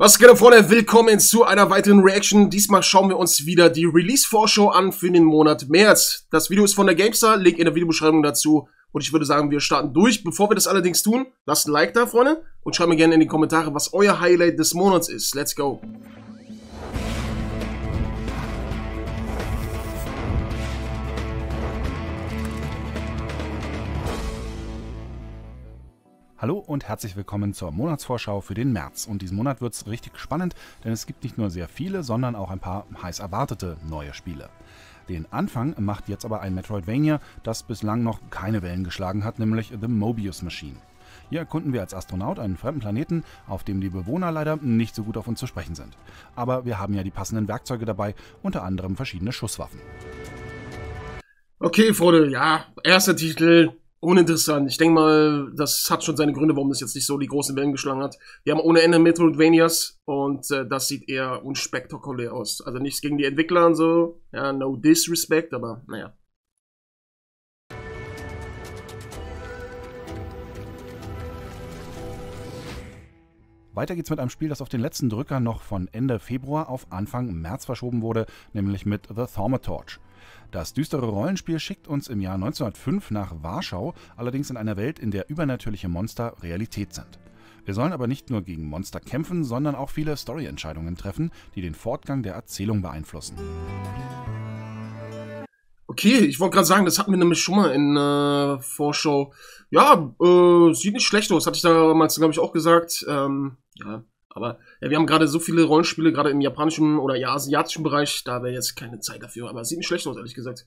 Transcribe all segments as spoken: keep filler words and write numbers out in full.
Was geht ab, Freunde? Willkommen zu einer weiteren Reaction. Diesmal schauen wir uns wieder die Release-Vorschau an für den Monat März. Das Video ist von der GameStar, Link in der Videobeschreibung dazu. Und ich würde sagen, wir starten durch. Bevor wir das allerdings tun, lasst ein Like da, Freunde. Und schreibt mir gerne in die Kommentare, was euer Highlight des Monats ist. Let's go. Hallo und herzlich willkommen zur Monatsvorschau für den März. Und diesen Monat wird es richtig spannend, denn es gibt nicht nur sehr viele, sondern auch ein paar heiß erwartete neue Spiele. Den Anfang macht jetzt aber ein Metroidvania, das bislang noch keine Wellen geschlagen hat, nämlich The Mobius Machine. Hier erkunden wir als Astronaut einen fremden Planeten, auf dem die Bewohner leider nicht so gut auf uns zu sprechen sind. Aber wir haben ja die passenden Werkzeuge dabei, unter anderem verschiedene Schusswaffen. Okay, Freunde, ja, erster Titel. Uninteressant. Ich denke mal, das hat schon seine Gründe, warum das jetzt nicht so die großen Wellen geschlagen hat. Wir haben ohne Ende Metroidvanias und äh, das sieht eher unspektakulär aus. Also nichts gegen die Entwickler und so. Ja, no disrespect, aber naja. Weiter geht's mit einem Spiel, das auf den letzten Drücker noch von Ende Februar auf Anfang März verschoben wurde, nämlich mit The Thaumatorch. Das düstere Rollenspiel schickt uns im Jahr neunzehnhundertfünf nach Warschau, allerdings in einer Welt, in der übernatürliche Monster Realität sind. Wir sollen aber nicht nur gegen Monster kämpfen, sondern auch viele Story-Entscheidungen treffen, die den Fortgang der Erzählung beeinflussen. Okay, ich wollte gerade sagen, das hatten wir nämlich schon mal in äh, Vorschau. Ja, äh, sieht nicht schlecht aus, hatte ich damals, glaube ich, auch gesagt. Ähm, ja, aber ja, wir haben gerade so viele Rollenspiele, gerade im japanischen oder ja, asiatischen Bereich, da wäre jetzt keine Zeit dafür. Aber sieht nicht schlecht aus, ehrlich gesagt.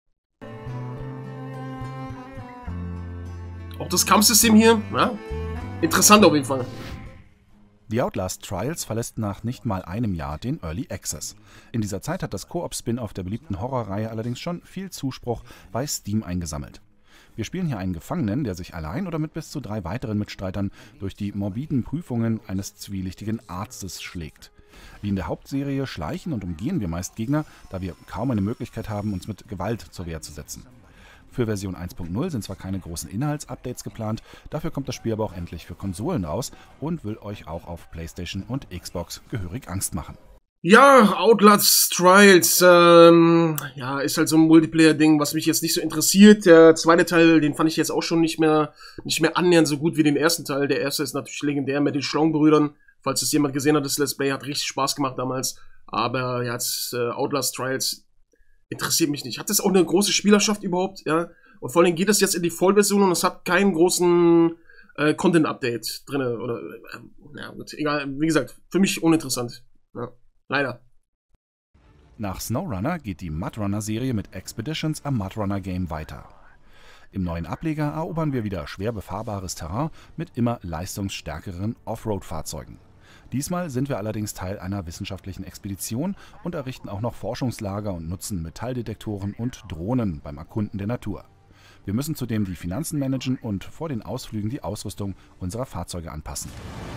Auch das Kampfsystem hier, ja, interessant auf jeden Fall. The Outlast Trials verlässt nach nicht mal einem Jahr den Early Access. In dieser Zeit hat das Koop-Spin-Off der beliebten Horrorreihe allerdings schon viel Zuspruch bei Steam eingesammelt. Wir spielen hier einen Gefangenen, der sich allein oder mit bis zu drei weiteren Mitstreitern durch die morbiden Prüfungen eines zwielichtigen Arztes schlägt. Wie in der Hauptserie schleichen und umgehen wir meist Gegner, da wir kaum eine Möglichkeit haben, uns mit Gewalt zur Wehr zu setzen. Für Version eins Punkt null sind zwar keine großen Inhaltsupdates geplant, dafür kommt das Spiel aber auch endlich für Konsolen raus und will euch auch auf PlayStation und Xbox gehörig Angst machen. Ja, Outlast Trials, ähm, ja, ist halt so ein Multiplayer-Ding, was mich jetzt nicht so interessiert. Der zweite Teil, den fand ich jetzt auch schon nicht mehr, nicht mehr annähernd so gut wie den ersten Teil. Der erste ist natürlich legendär mit den Schlongbrüdern. Falls es jemand gesehen hat, das Let's Play hat richtig Spaß gemacht damals. Aber ja, jetzt, äh, Outlast Trials interessiert mich nicht. Hat das auch eine große Spielerschaft überhaupt, ja? Und vor allem geht es jetzt in die Vollversion und es hat keinen großen äh, Content-Update drin. Oder, äh, ja, gut, egal, wie gesagt, für mich uninteressant. Ja. Leider. Nach SnowRunner geht die Mudrunner-Serie mit Expeditions am Mudrunner-Game weiter. Im neuen Ableger erobern wir wieder schwer befahrbares Terrain mit immer leistungsstärkeren Offroad-Fahrzeugen. Diesmal sind wir allerdings Teil einer wissenschaftlichen Expedition und errichten auch noch Forschungslager und nutzen Metalldetektoren und Drohnen beim Erkunden der Natur. Wir müssen zudem die Finanzen managen und vor den Ausflügen die Ausrüstung unserer Fahrzeuge anpassen.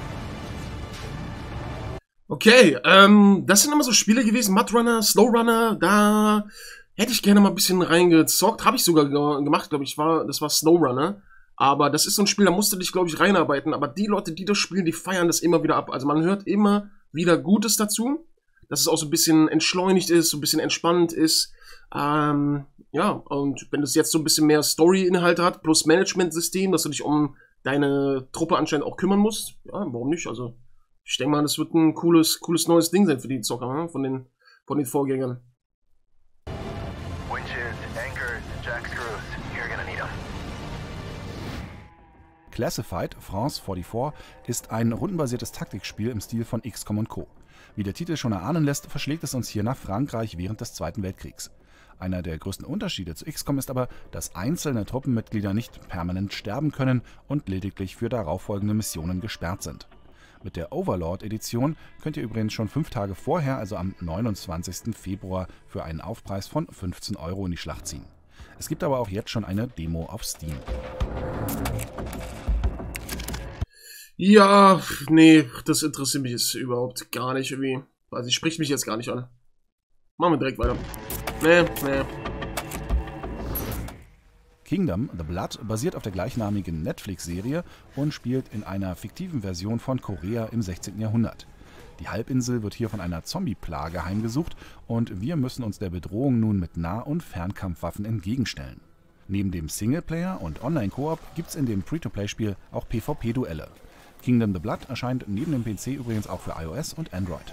Okay, ähm, das sind immer so Spiele gewesen, Mudrunner, Snowrunner, da hätte ich gerne mal ein bisschen reingezockt, habe ich sogar ge gemacht, glaube ich, war, das war Snowrunner, aber das ist so ein Spiel, da musst du dich, glaube ich, reinarbeiten, aber die Leute, die das spielen, die feiern das immer wieder ab, also man hört immer wieder Gutes dazu, dass es auch so ein bisschen entschleunigt ist, so ein bisschen entspannt ist, ähm, ja, und wenn das jetzt so ein bisschen mehr Story-Inhalte hat, plus Management-System, dass du dich um deine Truppe anscheinend auch kümmern musst, ja, warum nicht, also ich denke mal, das wird ein cooles, cooles neues Ding sein für die Zocker, ne? von, den, von den Vorgängern. Classified France vierundvierzig ist ein rundenbasiertes Taktikspiel im Stil von X COM und Co. Wie der Titel schon erahnen lässt, verschlägt es uns hier nach Frankreich während des Zweiten Weltkriegs. Einer der größten Unterschiede zu X COM ist aber, dass einzelne Truppenmitglieder nicht permanent sterben können und lediglich für darauffolgende Missionen gesperrt sind. Mit der Overlord-Edition könnt ihr übrigens schon fünf Tage vorher, also am neunundzwanzigsten Februar, für einen Aufpreis von fünfzehn Euro in die Schlacht ziehen. Es gibt aber auch jetzt schon eine Demo auf Steam. Ja, nee, das interessiert mich jetzt überhaupt gar nicht irgendwie. Also, ich spricht mich jetzt gar nicht an. Machen wir direkt weiter. Nee, nee. Kingdom The Blood basiert auf der gleichnamigen Netflix-Serie und spielt in einer fiktiven Version von Korea im sechzehnten Jahrhundert. Die Halbinsel wird hier von einer Zombie-Plage heimgesucht und wir müssen uns der Bedrohung nun mit Nah- und Fernkampfwaffen entgegenstellen. Neben dem Singleplayer und Online-Koop gibt es in dem Free-to-Play-Spiel auch PvP-Duelle. Kingdom the Blood erscheint neben dem P C übrigens auch für iOS und Android.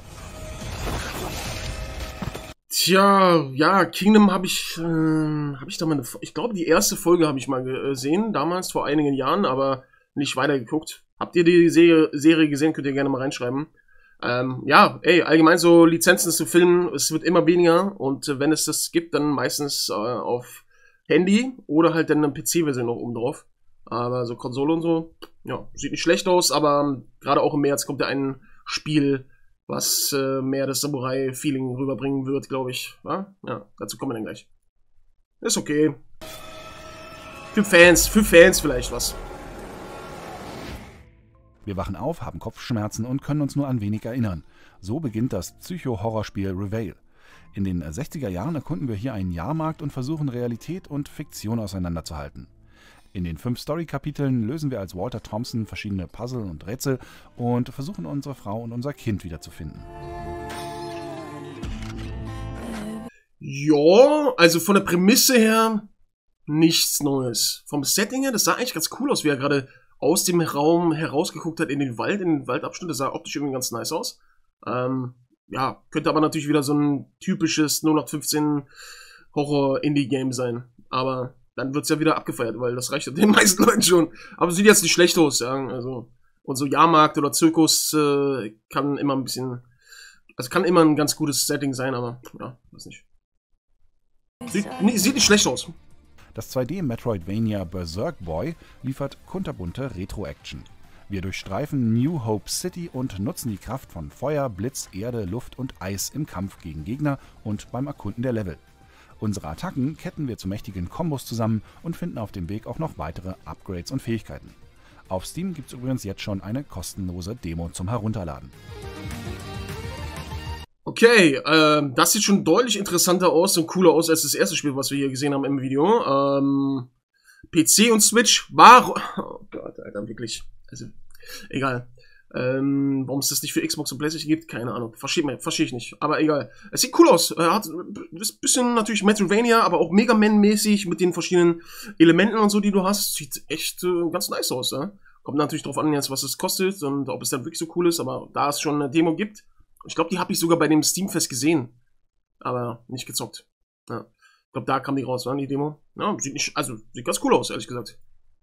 Tja, ja, Kingdom habe ich, äh, habe ich da mal eine, ich glaube, die erste Folge habe ich mal gesehen, damals vor einigen Jahren, aber nicht weitergeguckt. Habt ihr die Serie, Serie gesehen? Könnt ihr gerne mal reinschreiben. Ähm, ja, ey, allgemein so Lizenzen zu Filmen, es wird immer weniger und äh, wenn es das gibt, dann meistens äh, auf Handy oder halt dann eine P C-Version noch oben drauf. Aber so Konsole und so, ja, sieht nicht schlecht aus, aber ähm, gerade auch im März kommt ja ein Spiel, was äh, mehr das Samurai-Feeling rüberbringen wird, glaube ich. Ja? Ja, dazu kommen wir dann gleich. Ist okay. Für Fans, für Fans vielleicht was. Wir wachen auf, haben Kopfschmerzen und können uns nur an wenig erinnern. So beginnt das Psycho-Horrorspiel Reveil. In den sechziger Jahren erkunden wir hier einen Jahrmarkt und versuchen Realität und Fiktion auseinanderzuhalten. In den fünf Story-Kapiteln lösen wir als Walter Thompson verschiedene Puzzle und Rätsel und versuchen unsere Frau und unser Kind wiederzufinden. Ja, also von der Prämisse her nichts Neues. Vom Setting her, das sah eigentlich ganz cool aus, wie er gerade aus dem Raum herausgeguckt hat in den Wald, in den Waldabschnitt. Das sah optisch irgendwie ganz nice aus. Ähm, ja, könnte aber natürlich wieder so ein typisches null acht fünfzehn Horror-Indie-Game sein. Aber dann wird's ja wieder abgefeiert, weil das reicht ja den meisten Leuten schon. Aber sieht jetzt nicht schlecht aus, ja. Also, und so Jahrmarkt oder Zirkus äh, kann immer ein bisschen, also kann immer ein ganz gutes Setting sein, aber ja, weiß nicht. Sieht, nee, sieht nicht schlecht aus. Das zwei D-Metroidvania Berserk Boy liefert kunterbunte Retro-Action. Wir durchstreifen New Hope City und nutzen die Kraft von Feuer, Blitz, Erde, Luft und Eis im Kampf gegen Gegner und beim Erkunden der Level. Unsere Attacken ketten wir zu mächtigen Kombos zusammen und finden auf dem Weg auch noch weitere Upgrades und Fähigkeiten. Auf Steam gibt es übrigens jetzt schon eine kostenlose Demo zum Herunterladen. Okay, äh, das sieht schon deutlich interessanter aus und cooler aus als das erste Spiel, was wir hier gesehen haben im Video. Ähm, P C und Switch war... Oh Gott, Alter, wirklich. Also, egal. Ähm, warum es das nicht für Xbox und PlayStation gibt, keine Ahnung. Verstehe versteh ich nicht. Aber egal. Es sieht cool aus. Er hat ein bisschen natürlich Metroidvania, aber auch Mega Man-mäßig mit den verschiedenen Elementen und so, die du hast. Sieht echt äh, ganz nice aus, ja. Kommt natürlich drauf an, jetzt, was es kostet und ob es dann wirklich so cool ist, aber da es schon eine Demo gibt. Ich glaube, die habe ich sogar bei dem Steam-Fest gesehen. Aber nicht gezockt. Ja. Ich glaube, da kam die raus, war die Demo. Ja, sieht nicht, also sieht ganz cool aus, ehrlich gesagt.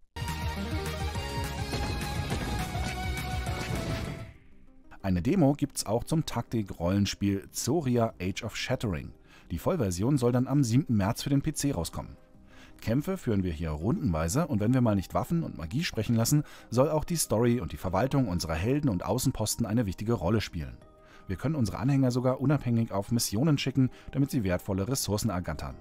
Eine Demo gibt's auch zum Taktik-Rollenspiel Zoria Age of Shattering. Die Vollversion soll dann am siebten März für den P C rauskommen. Kämpfe führen wir hier rundenweise und wenn wir mal nicht Waffen und Magie sprechen lassen, soll auch die Story und die Verwaltung unserer Helden und Außenposten eine wichtige Rolle spielen. Wir können unsere Anhänger sogar unabhängig auf Missionen schicken, damit sie wertvolle Ressourcen ergattern.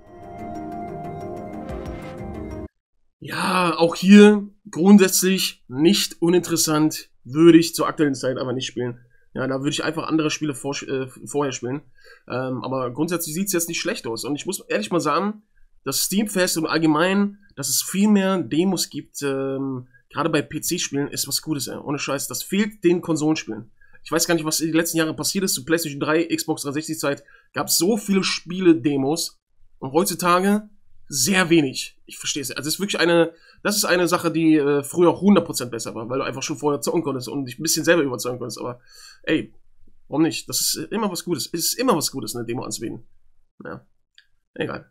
Ja, auch hier grundsätzlich nicht uninteressant, würde ich zur aktuellen Zeit aber nicht spielen. Ja, da würde ich einfach andere Spiele vor, äh, vorher spielen. Ähm, aber grundsätzlich sieht es jetzt nicht schlecht aus. Und ich muss ehrlich mal sagen, das Steamfest und allgemein, dass es viel mehr Demos gibt, ähm, gerade bei P C-Spielen, ist was Gutes, ey. Ohne Scheiß. Das fehlt den Konsolenspielen. Ich weiß gar nicht, was in den letzten Jahren passiert ist. Zu PlayStation drei, Xbox dreihundertsechzig Zeit gab es so viele Spiele-Demos. Und heutzutage sehr wenig. Ich verstehe es. Also es ist wirklich eine, das ist eine Sache, die äh, früher hundert Prozent besser war, weil du einfach schon vorher zocken konntest und dich ein bisschen selber überzeugen konntest. Aber ey, warum nicht? Das ist immer was Gutes. Es ist immer was Gutes, eine Demo anzubieten. Ja, egal.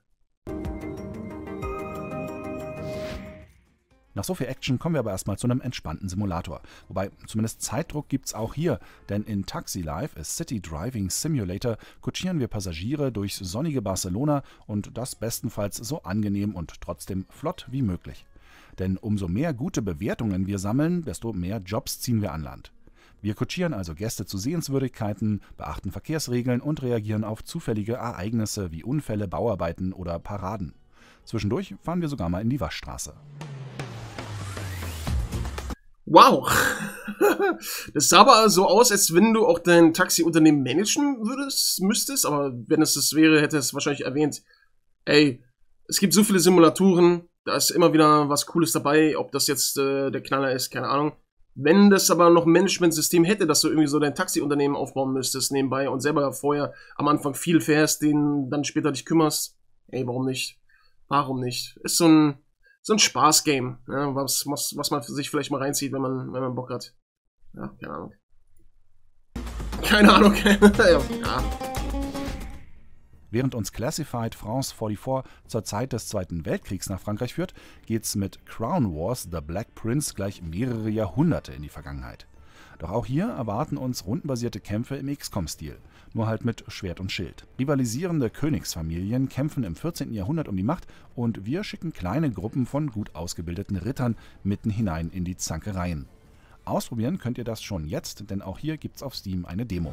Nach so viel Action kommen wir aber erstmal zu einem entspannten Simulator. Wobei zumindest Zeitdruck gibt's auch hier, denn in Taxi Life, a City Driving Simulator, kutschieren wir Passagiere durchs sonnige Barcelona und das bestenfalls so angenehm und trotzdem flott wie möglich. Denn umso mehr gute Bewertungen wir sammeln, desto mehr Jobs ziehen wir an Land. Wir kutschieren also Gäste zu Sehenswürdigkeiten, beachten Verkehrsregeln und reagieren auf zufällige Ereignisse wie Unfälle, Bauarbeiten oder Paraden. Zwischendurch fahren wir sogar mal in die Waschstraße. Wow! Das sah aber so aus, als wenn du auch dein Taxiunternehmen managen würdest, müsstest, aber wenn es das wäre, hätte es wahrscheinlich erwähnt. Ey, es gibt so viele Simulatoren, da ist immer wieder was Cooles dabei, ob das jetzt äh, der Knaller ist, keine Ahnung. Wenn das aber noch ein Managementsystem hätte, dass du irgendwie so dein Taxiunternehmen aufbauen müsstest nebenbei und selber vorher am Anfang viel fährst, den dann später dich kümmerst, ey, warum nicht? Warum nicht? Ist so ein, so ein Spaßgame, ja, was, was, was man für sich vielleicht mal reinzieht, wenn man, wenn man Bock hat. Ja, keine Ahnung. Keine Ahnung. Ja. Während uns Classified France vierundvierzig zur Zeit des Zweiten Weltkriegs nach Frankreich führt, geht's mit Crown Wars The Black Prince gleich mehrere Jahrhunderte in die Vergangenheit. Doch auch hier erwarten uns rundenbasierte Kämpfe im X COM-Stil, nur halt mit Schwert und Schild. Rivalisierende Königsfamilien kämpfen im vierzehnten Jahrhundert um die Macht und wir schicken kleine Gruppen von gut ausgebildeten Rittern mitten hinein in die Zankereien. Ausprobieren könnt ihr das schon jetzt, denn auch hier gibt's auf Steam eine Demo.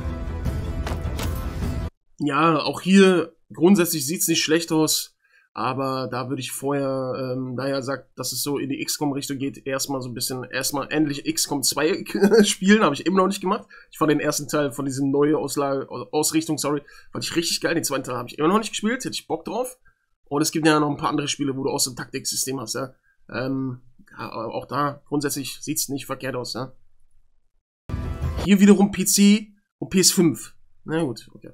Ja, auch hier grundsätzlich sieht's nicht schlecht aus, aber da würde ich vorher, ähm, da er sagt, dass es so in die X COM-Richtung geht, erstmal so ein bisschen, erstmal endlich X COM zwei spielen, habe ich eben noch nicht gemacht. Ich fand den ersten Teil von diesem neuen Auslage, Ausrichtung, sorry, fand ich richtig geil. Den zweiten Teil habe ich immer noch nicht gespielt, hätte ich Bock drauf. Und es gibt ja noch ein paar andere Spiele, wo du auch so ein Taktiksystem hast, ja. Ähm, ja, auch da grundsätzlich sieht's nicht verkehrt aus, ja. Hier wiederum P C und P S fünf. Na gut, okay.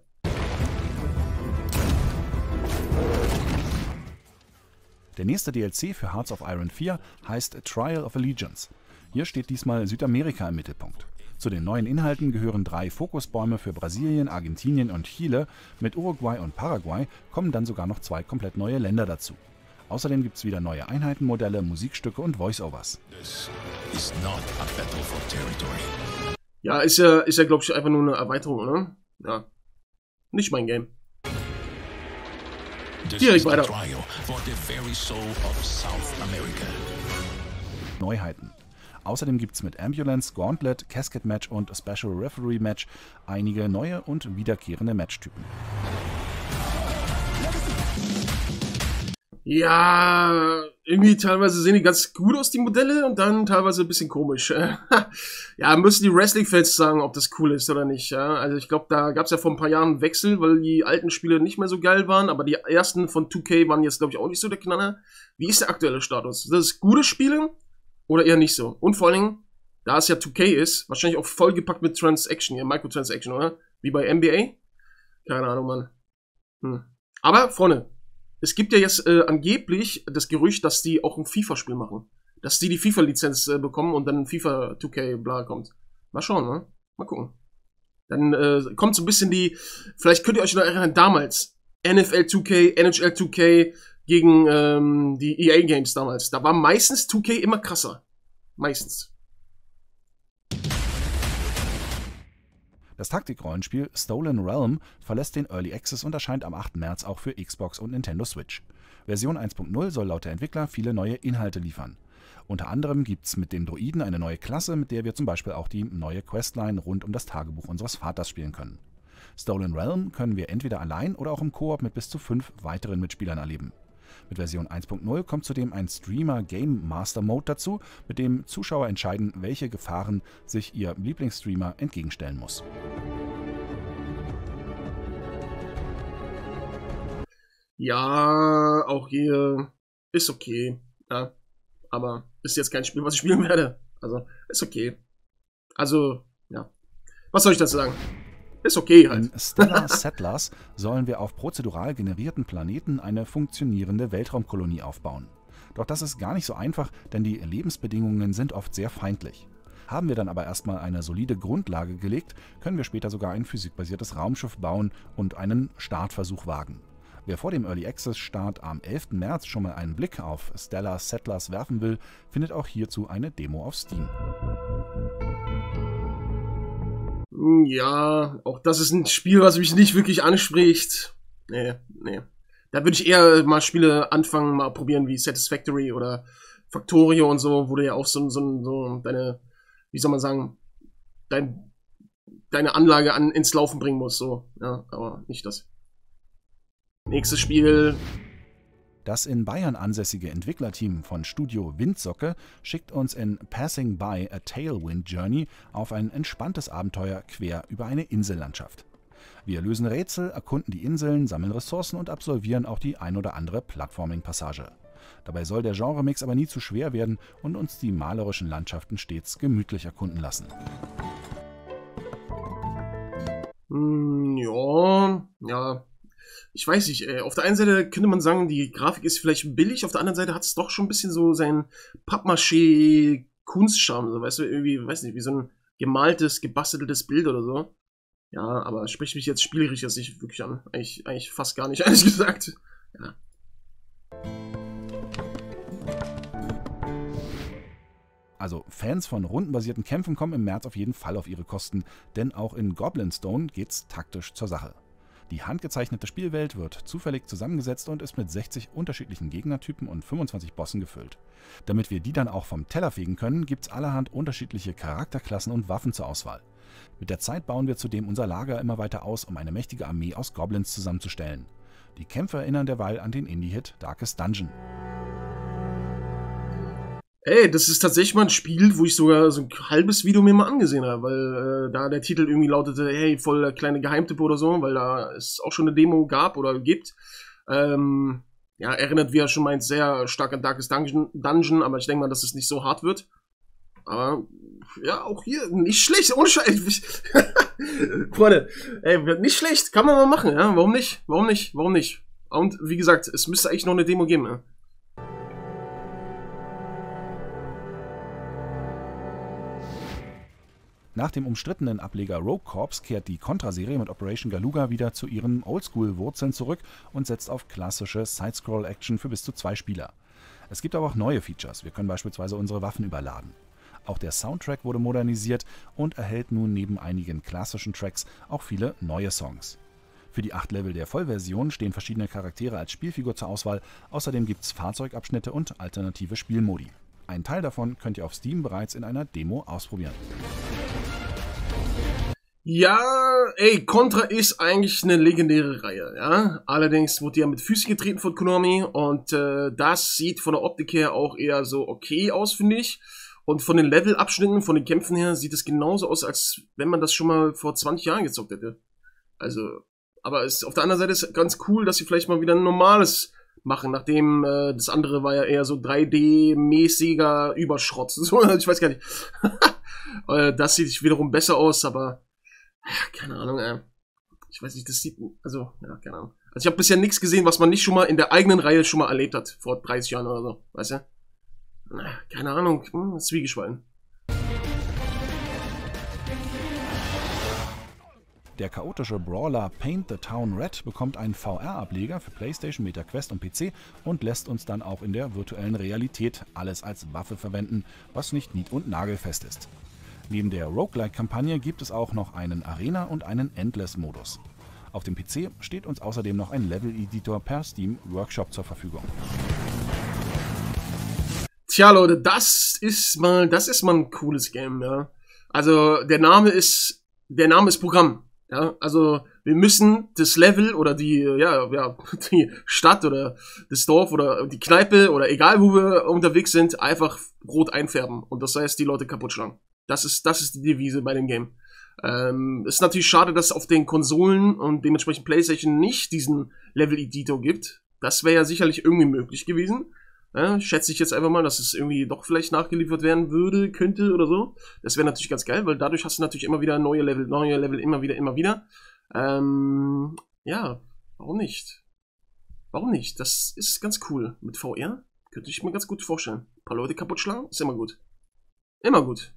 Der nächste D L C für Hearts of Iron vier heißt Trial of Allegiance. Hier steht diesmal Südamerika im Mittelpunkt. Zu den neuen Inhalten gehören drei Fokusbäume für Brasilien, Argentinien und Chile. Mit Uruguay und Paraguay kommen dann sogar noch zwei komplett neue Länder dazu. Außerdem gibt es wieder neue Einheitenmodelle, Musikstücke und Voiceovers. Ja, ist ja, ist ja glaube ich, einfach nur eine Erweiterung, oder? Ja. Nicht mein Game. Direkt weiter. Neuheiten. Außerdem gibt es mit Ambulance, Gauntlet, Casket Match und Special Referee Match einige neue und wiederkehrende Matchtypen. Ja, irgendwie teilweise sehen die ganz gut aus, die Modelle, und dann teilweise ein bisschen komisch. Ja, müssen die Wrestling-Fans sagen, ob das cool ist oder nicht. Ja? Also ich glaube, da gab es ja vor ein paar Jahren einen Wechsel, weil die alten Spiele nicht mehr so geil waren, aber die ersten von zwei K waren jetzt, glaube ich, auch nicht so der Knaller. Wie ist der aktuelle Status? Das ist gute Spiele oder eher nicht so? Und vor allen Dingen, da es ja zwei K ist, wahrscheinlich auch vollgepackt mit Transaction, ja, Microtransaction, oder? Wie bei N B A? Keine Ahnung, Mann. Hm. Aber, Freunde, es gibt ja jetzt äh, angeblich das Gerücht, dass die auch ein FIFA-Spiel machen. Dass die die FIFA-Lizenz äh, bekommen und dann FIFA zwei K bla kommt. Mal schauen, ne? Mal gucken. Dann äh, kommt so ein bisschen die, vielleicht könnt ihr euch noch erinnern, damals N F L zwei K, N H L zwei K gegen ähm, die E A-Games damals. Da war meistens zwei K immer krasser. Meistens. Das Taktikrollenspiel Stolen Realm verlässt den Early Access und erscheint am achten März auch für Xbox und Nintendo Switch. Version eins Punkt null soll laut der Entwickler viele neue Inhalte liefern. Unter anderem gibt es mit den Droiden eine neue Klasse, mit der wir zum Beispiel auch die neue Questline rund um das Tagebuch unseres Vaters spielen können. Stolen Realm können wir entweder allein oder auch im Koop mit bis zu fünf weiteren Mitspielern erleben. Mit Version eins Punkt null kommt zudem ein Streamer Game Master Mode dazu, mit dem Zuschauer entscheiden, welche Gefahren sich ihr Lieblingsstreamer entgegenstellen muss. Ja, auch hier ist okay. Ja, aber ist jetzt kein Spiel, was ich spielen werde. Also, ist okay. Also, ja. Was soll ich dazu sagen? Ist okay halt. In Stellar Settlers sollen wir auf prozedural generierten Planeten eine funktionierende Weltraumkolonie aufbauen. Doch das ist gar nicht so einfach, denn die Lebensbedingungen sind oft sehr feindlich. Haben wir dann aber erstmal eine solide Grundlage gelegt, können wir später sogar ein physikbasiertes Raumschiff bauen und einen Startversuch wagen. Wer vor dem Early Access Start am elften März schon mal einen Blick auf Stellar Settlers werfen will, findet auch hierzu eine Demo auf Steam. Ja, auch das ist ein Spiel, was mich nicht wirklich anspricht. Nee, nee. Da würde ich eher mal Spiele anfangen, mal probieren wie Satisfactory oder Factorio und so, wo du ja auch so, so, so deine, wie soll man sagen, dein, deine Anlage an, ins Laufen bringen musst, so. Ja, aber nicht das. Nächstes Spiel. Das in Bayern ansässige Entwicklerteam von Studio Windsocke schickt uns in Passing by a Tailwind Journey auf ein entspanntes Abenteuer quer über eine Insellandschaft. Wir lösen Rätsel, erkunden die Inseln, sammeln Ressourcen und absolvieren auch die ein oder andere Plattforming-Passage. Dabei soll der Genremix aber nie zu schwer werden und uns die malerischen Landschaften stets gemütlich erkunden lassen. Mm, ja, ja. Ich weiß nicht, ey. Auf der einen Seite könnte man sagen, die Grafik ist vielleicht billig, auf der anderen Seite hat es doch schon ein bisschen so seinen Pappmaché-Kunstcharme, so, weißt du, irgendwie, weiß nicht, wie so ein gemaltes, gebasteltes Bild oder so. Ja, aber spricht mich jetzt spielerisch jetzt nicht wirklich an. Eigentlich, eigentlich fast gar nicht, ehrlich gesagt. Ja. Also Fans von rundenbasierten Kämpfen kommen im März auf jeden Fall auf ihre Kosten, denn auch in Goblin Stone geht's taktisch zur Sache. Die handgezeichnete Spielwelt wird zufällig zusammengesetzt und ist mit sechzig unterschiedlichen Gegnertypen und fünfundzwanzig Bossen gefüllt. Damit wir die dann auch vom Teller fegen können, gibt's allerhand unterschiedliche Charakterklassen und Waffen zur Auswahl. Mit der Zeit bauen wir zudem unser Lager immer weiter aus, um eine mächtige Armee aus Goblins zusammenzustellen. Die Kämpfe erinnern derweil an den Indie-Hit Darkest Dungeon. Ey, das ist tatsächlich mal ein Spiel, wo ich sogar so ein halbes Video mir mal angesehen habe, weil äh, da der Titel irgendwie lautete, hey, voll der kleine Geheimtipp oder so, weil da es auch schon eine Demo gab oder gibt. Ähm, ja, erinnert, wie er schon meint, sehr stark an Darkest Dungeon, Dungeon, aber ich denke mal, dass es nicht so hart wird. Aber, ja, auch hier, nicht schlecht, ohne Scheiß. Freunde, ey, nicht schlecht, kann man mal machen, ja, warum nicht, warum nicht, warum nicht. Und, wie gesagt, es müsste eigentlich noch eine Demo geben, ja. Nach dem umstrittenen Ableger Rogue Corps kehrt die Contra-Serie mit Operation Galuga wieder zu ihren Oldschool-Wurzeln zurück und setzt auf klassische Side-Scroll-Action für bis zu zwei Spieler. Es gibt aber auch neue Features, wir können beispielsweise unsere Waffen überladen. Auch der Soundtrack wurde modernisiert und erhält nun neben einigen klassischen Tracks auch viele neue Songs. Für die acht Level der Vollversion stehen verschiedene Charaktere als Spielfigur zur Auswahl, außerdem gibt es Fahrzeugabschnitte und alternative Spielmodi. Einen Teil davon könnt ihr auf Steam bereits in einer Demo ausprobieren. Ja, ey, Contra ist eigentlich eine legendäre Reihe, ja. Allerdings wurde die ja mit Füßen getreten von Konami und äh, das sieht von der Optik her auch eher so okay aus, finde ich. Und von den Levelabschnitten, von den Kämpfen her, sieht es genauso aus, als wenn man das schon mal vor zwanzig Jahren gezockt hätte. Also, aber es, auf der anderen Seite ist es ganz cool, dass sie vielleicht mal wieder ein normales machen, nachdem äh, das andere war ja eher so drei D-mäßiger Überschrott. So, ich weiß gar nicht. äh, das sieht wiederum besser aus, aber keine Ahnung, ey. Ich weiß nicht, das sieht, also, ja, keine Ahnung. Also ich habe bisher nichts gesehen, was man nicht schon mal in der eigenen Reihe schon mal erlebt hat, vor dreißig Jahren oder so, weißt du? Na, keine Ahnung, hm, Zwiegespalten. Der chaotische Brawler Paint the Town Red bekommt einen V R-Ableger für PlayStation, MetaQuest und P C und lässt uns dann auch in der virtuellen Realität alles als Waffe verwenden, was nicht nied- und nagelfest ist. Neben der Roguelike-Kampagne gibt es auch noch einen Arena- und einen Endless-Modus. Auf dem P C steht uns außerdem noch ein Level-Editor per Steam Workshop zur Verfügung. Tja, Leute, das ist mal, das ist mal ein cooles Game, ja. Also, der Name ist, der Name ist Programm, ja. Also, wir müssen das Level oder die, ja, ja, die Stadt oder das Dorf oder die Kneipe oder egal wo wir unterwegs sind, einfach rot einfärben und das heißt, die Leute kaputt schlagen. Das ist, das ist die Devise bei dem Game. Ähm, ist natürlich schade, dass es auf den Konsolen und dementsprechend PlayStation nicht diesen Level-Editor gibt. Das wäre ja sicherlich irgendwie möglich gewesen. Ja, schätze ich jetzt einfach mal, dass es irgendwie doch vielleicht nachgeliefert werden würde, könnte oder so. Das wäre natürlich ganz geil, weil dadurch hast du natürlich immer wieder neue Level, neue Level, immer wieder, immer wieder. Ähm, ja, warum nicht? Warum nicht? Das ist ganz cool. Mit V R könnte ich mir ganz gut vorstellen. Ein paar Leute kaputt schlagen, ist immer gut. Immer gut.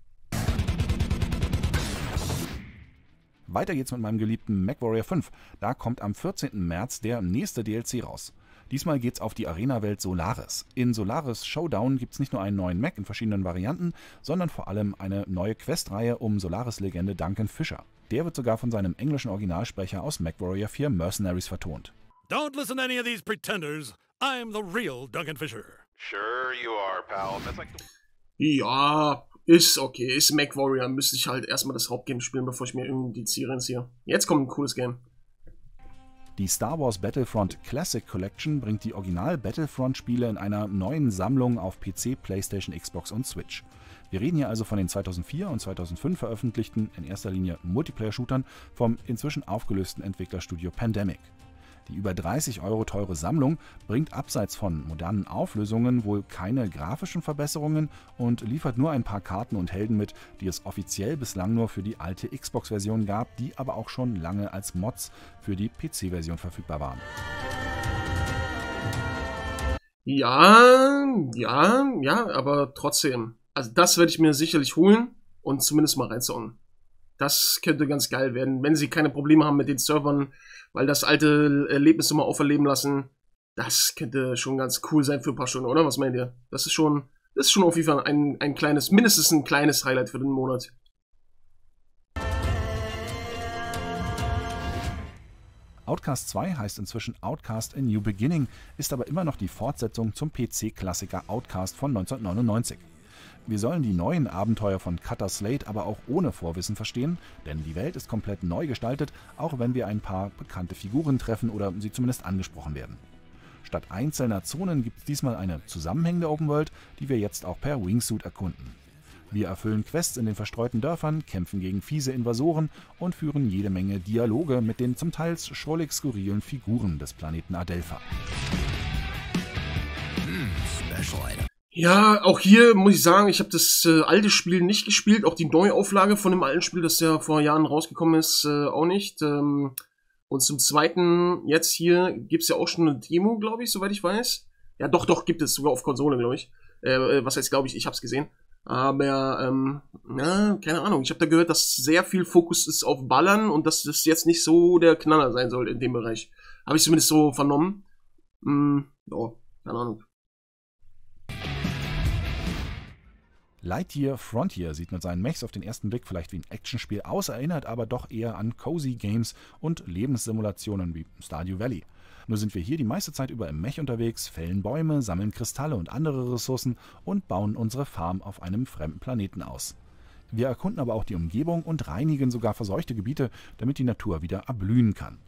Weiter geht's mit meinem geliebten MechWarrior fünf. Da kommt am vierzehnten März der nächste D L C raus. Diesmal geht's auf die Arena-Welt Solaris. In Solaris Showdown gibt's nicht nur einen neuen Mech in verschiedenen Varianten, sondern vor allem eine neue Questreihe um Solaris-Legende Duncan Fisher. Der wird sogar von seinem englischen Originalsprecher aus MechWarrior vier Mercenaries vertont. Don't listen to any of these pretenders. I'm the real Duncan Fisher. Sure you are, pal. That's like the... Ja, ist okay. Ist MechWarrior. Müsste ich halt erstmal das Hauptgame spielen, bevor ich mir irgendwie die Ziele reinziehe. Jetzt kommt ein cooles Game. Die Star Wars Battlefront Classic Collection bringt die Original-Battlefront-Spiele in einer neuen Sammlung auf P C, PlayStation, Xbox und Switch. Wir reden hier also von den zweitausendvier und zweitausendfünf veröffentlichten, in erster Linie Multiplayer-Shootern vom inzwischen aufgelösten Entwicklerstudio Pandemic. Die über dreißig Euro teure Sammlung bringt abseits von modernen Auflösungen wohl keine grafischen Verbesserungen und liefert nur ein paar Karten und Helden mit, die es offiziell bislang nur für die alte Xbox-Version gab, die aber auch schon lange als Mods für die P C-Version verfügbar waren. Ja, ja, ja, aber trotzdem. Also das werde ich mir sicherlich holen und zumindest mal reinzocken. Das könnte ganz geil werden, wenn sie keine Probleme haben mit den Servern, weil das alte Erlebnis immer auferleben lassen. Das könnte schon ganz cool sein für ein paar Stunden, oder? Was meint ihr? Das ist schon, das ist schon auf jeden Fall ein, ein kleines, mindestens ein kleines Highlight für den Monat. Outcast zwei heißt inzwischen Outcast A New Beginning, ist aber immer noch die Fortsetzung zum P C-Klassiker Outcast von neunzehnhundertneunundneunzig. Wir sollen die neuen Abenteuer von Cutter Slade aber auch ohne Vorwissen verstehen, denn die Welt ist komplett neu gestaltet, auch wenn wir ein paar bekannte Figuren treffen oder sie zumindest angesprochen werden. Statt einzelner Zonen gibt es diesmal eine zusammenhängende Open World, die wir jetzt auch per Wingsuit erkunden. Wir erfüllen Quests in den verstreuten Dörfern, kämpfen gegen fiese Invasoren und führen jede Menge Dialoge mit den zum Teil schrullig skurrilen Figuren des Planeten Adelpha. Hm, special item. Ja, auch hier muss ich sagen, ich habe das äh, alte Spiel nicht gespielt, auch die Neuauflage von dem alten Spiel, das ja vor Jahren rausgekommen ist, äh, auch nicht. Ähm, und zum Zweiten, jetzt hier gibt's ja auch schon eine Demo, glaube ich, soweit ich weiß. Ja, doch, doch, gibt es sogar auf Konsole, glaube ich. Äh, was heißt, glaube ich, ich habe es gesehen. Aber, ähm, ja, keine Ahnung, ich habe da gehört, dass sehr viel Fokus ist auf Ballern und dass das jetzt nicht so der Knaller sein soll in dem Bereich. Habe ich zumindest so vernommen. Hm, ja, keine Ahnung. Lightyear Frontier sieht mit seinen Mechs auf den ersten Blick vielleicht wie ein Actionspiel aus, erinnert aber doch eher an Cozy Games und Lebenssimulationen wie Stardew Valley. Nur sind wir hier die meiste Zeit über im Mech unterwegs, fällen Bäume, sammeln Kristalle und andere Ressourcen und bauen unsere Farm auf einem fremden Planeten aus. Wir erkunden aber auch die Umgebung und reinigen sogar verseuchte Gebiete, damit die Natur wieder erblühen kann.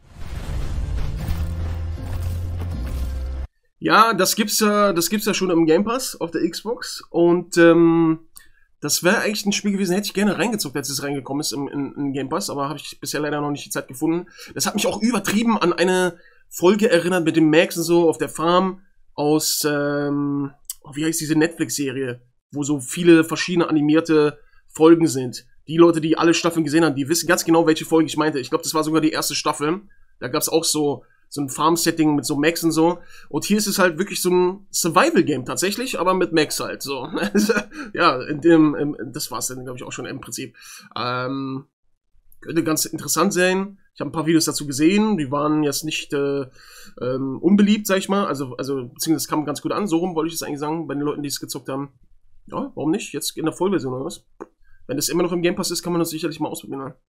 Ja, das gibt's ja, das gibt's ja schon im Game Pass auf der Xbox und ähm, das wäre eigentlich ein Spiel gewesen, hätte ich gerne reingezockt, als es reingekommen ist im, in, in Game Pass, aber habe ich bisher leider noch nicht die Zeit gefunden. Das hat mich auch übertrieben an eine Folge erinnert mit dem Max und so auf der Farm aus, ähm, oh, wie heißt diese Netflix-Serie, wo so viele verschiedene animierte Folgen sind. Die Leute, die alle Staffeln gesehen haben, die wissen ganz genau, welche Folge ich meinte. Ich glaube, das war sogar die erste Staffel. Da gab's auch so so ein Farm-Setting mit so Max und so. Und hier ist es halt wirklich so ein Survival-Game tatsächlich, aber mit Max halt, so. Ja, in dem, in, das war's dann, glaube ich, auch schon im Prinzip. Ähm, könnte ganz interessant sein. Ich habe ein paar Videos dazu gesehen, die waren jetzt nicht äh, ähm, unbeliebt, sag ich mal. Also, also, beziehungsweise es kam ganz gut an, so rum wollte ich es eigentlich sagen, bei den Leuten, die es gezockt haben. Ja, warum nicht? Jetzt in der Vollversion oder was? Wenn das immer noch im Game Pass ist, kann man das sicherlich mal ausprobieren. Ne?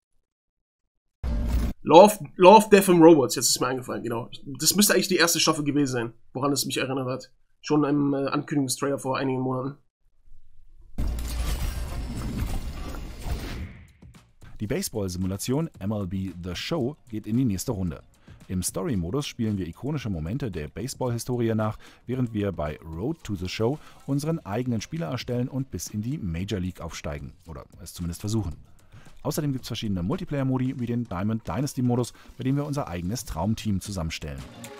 Love, Love, Death and Robots, jetzt ist mir eingefallen, genau. Das müsste eigentlich die erste Staffel gewesen sein, woran es mich erinnert hat. Schon im äh, Ankündigungstrailer vor einigen Monaten. Die Baseball-Simulation M L B The Show geht in die nächste Runde. Im Story-Modus spielen wir ikonische Momente der Baseball-Historie nach, während wir bei Road to the Show unseren eigenen Spieler erstellen und bis in die Major League aufsteigen. Oder es zumindest versuchen. Außerdem gibt es verschiedene Multiplayer-Modi wie den Diamond Dynasty-Modus, bei dem wir unser eigenes Traumteam zusammenstellen.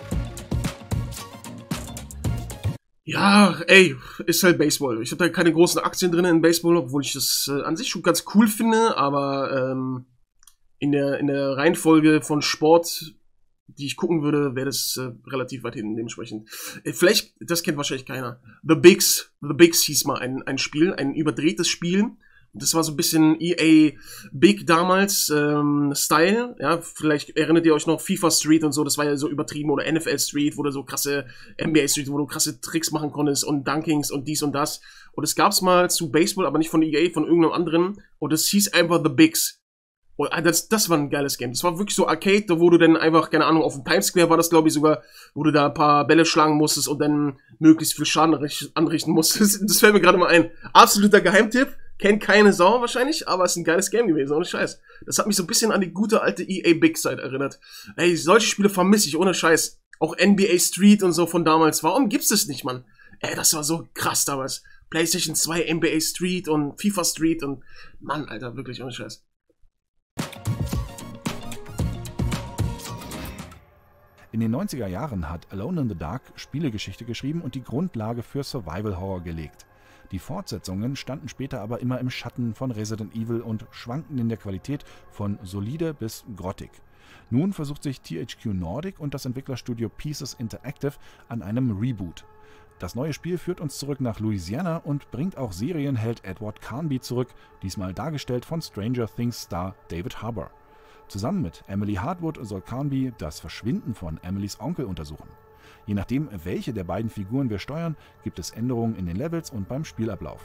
Ja, ey, ist halt Baseball. Ich habe da keine großen Aktien drin in Baseball, obwohl ich das äh, an sich schon ganz cool finde, aber ähm, in der in der Reihenfolge von Sport, die ich gucken würde, wäre das äh, relativ weit hinten dementsprechend. Äh, vielleicht, das kennt wahrscheinlich keiner. The Bigs, The Bigs hieß mal ein, ein Spiel, ein überdrehtes Spiel. Das war so ein bisschen E A Big damals, ähm, Style, ja, vielleicht erinnert ihr euch noch FIFA Street und so, das war ja so übertrieben, oder N F L Street, wo du so krasse, N B A Street, wo du krasse Tricks machen konntest und Dunkings und dies und das. Und es gab's mal zu Baseball, aber nicht von E A, von irgendeinem anderen, und es hieß einfach The Bigs. Und das, das war ein geiles Game. Das war wirklich so Arcade, da wo du dann einfach, keine Ahnung, auf dem Times Square war das, glaube ich, sogar, wo du da ein paar Bälle schlagen musstest und dann möglichst viel Schaden anrichten musstest. Das fällt mir gerade mal ein. Absoluter Geheimtipp. Kennt keine Sau wahrscheinlich, aber es ist ein geiles Game gewesen, ohne Scheiß. Das hat mich so ein bisschen an die gute alte E A Big Side erinnert. Ey, solche Spiele vermisse ich, ohne Scheiß. Auch N B A Street und so von damals. Warum gibt's das nicht, Mann? Ey, das war so krass damals. PlayStation zwei, N B A Street und FIFA Street und... Mann, Alter, wirklich, ohne Scheiß. In den neunziger Jahren hat Alone in the Dark Spielegeschichte geschrieben und die Grundlage für Survival Horror gelegt. Die Fortsetzungen standen später aber immer im Schatten von Resident Evil und schwankten in der Qualität von solide bis grottig. Nun versucht sich T H Q Nordic und das Entwicklerstudio Pieces Interactive an einem Reboot. Das neue Spiel führt uns zurück nach Louisiana und bringt auch Serienheld Edward Carnby zurück, diesmal dargestellt von Stranger Things Star David Harbour. Zusammen mit Emily Hartwood soll Carnby das Verschwinden von Emilys Onkel untersuchen. Je nachdem, welche der beiden Figuren wir steuern, gibt es Änderungen in den Levels und beim Spielablauf.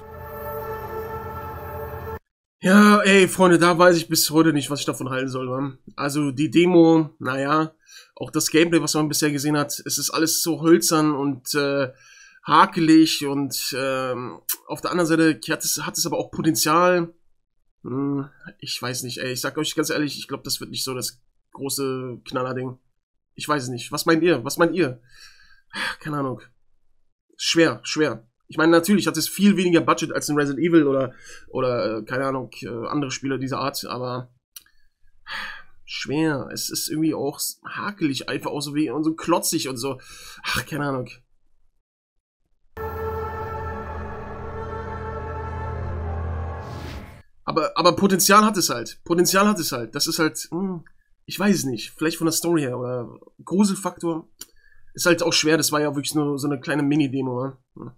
Ja, ey, Freunde, da weiß ich bis heute nicht, was ich davon halten soll, Mann. Also die Demo, naja, auch das Gameplay, was man bisher gesehen hat, es ist alles so hölzern und äh, hakelig und äh, auf der anderen Seite hat es, hat es aber auch Potenzial. Hm, ich weiß nicht, ey, ich sag euch ganz ehrlich, ich glaube, das wird nicht so das große Knallerding. Ich weiß es nicht. Was meint ihr? Was meint ihr? Keine Ahnung. Schwer, schwer. Ich meine, natürlich hat es viel weniger Budget als in Resident Evil oder, oder keine Ahnung, andere Spiele dieser Art, aber schwer. Es ist irgendwie auch hakelig, einfach auch so wie und so klotzig und so. Ach, keine Ahnung. Aber, aber Potenzial hat es halt. Potenzial hat es halt. Das ist halt, mh, ich weiß es nicht. Vielleicht von der Story her oder Gruselfaktor. Ist halt auch schwer. Das war ja wirklich nur so eine kleine Mini-Demo. Ne? Hm.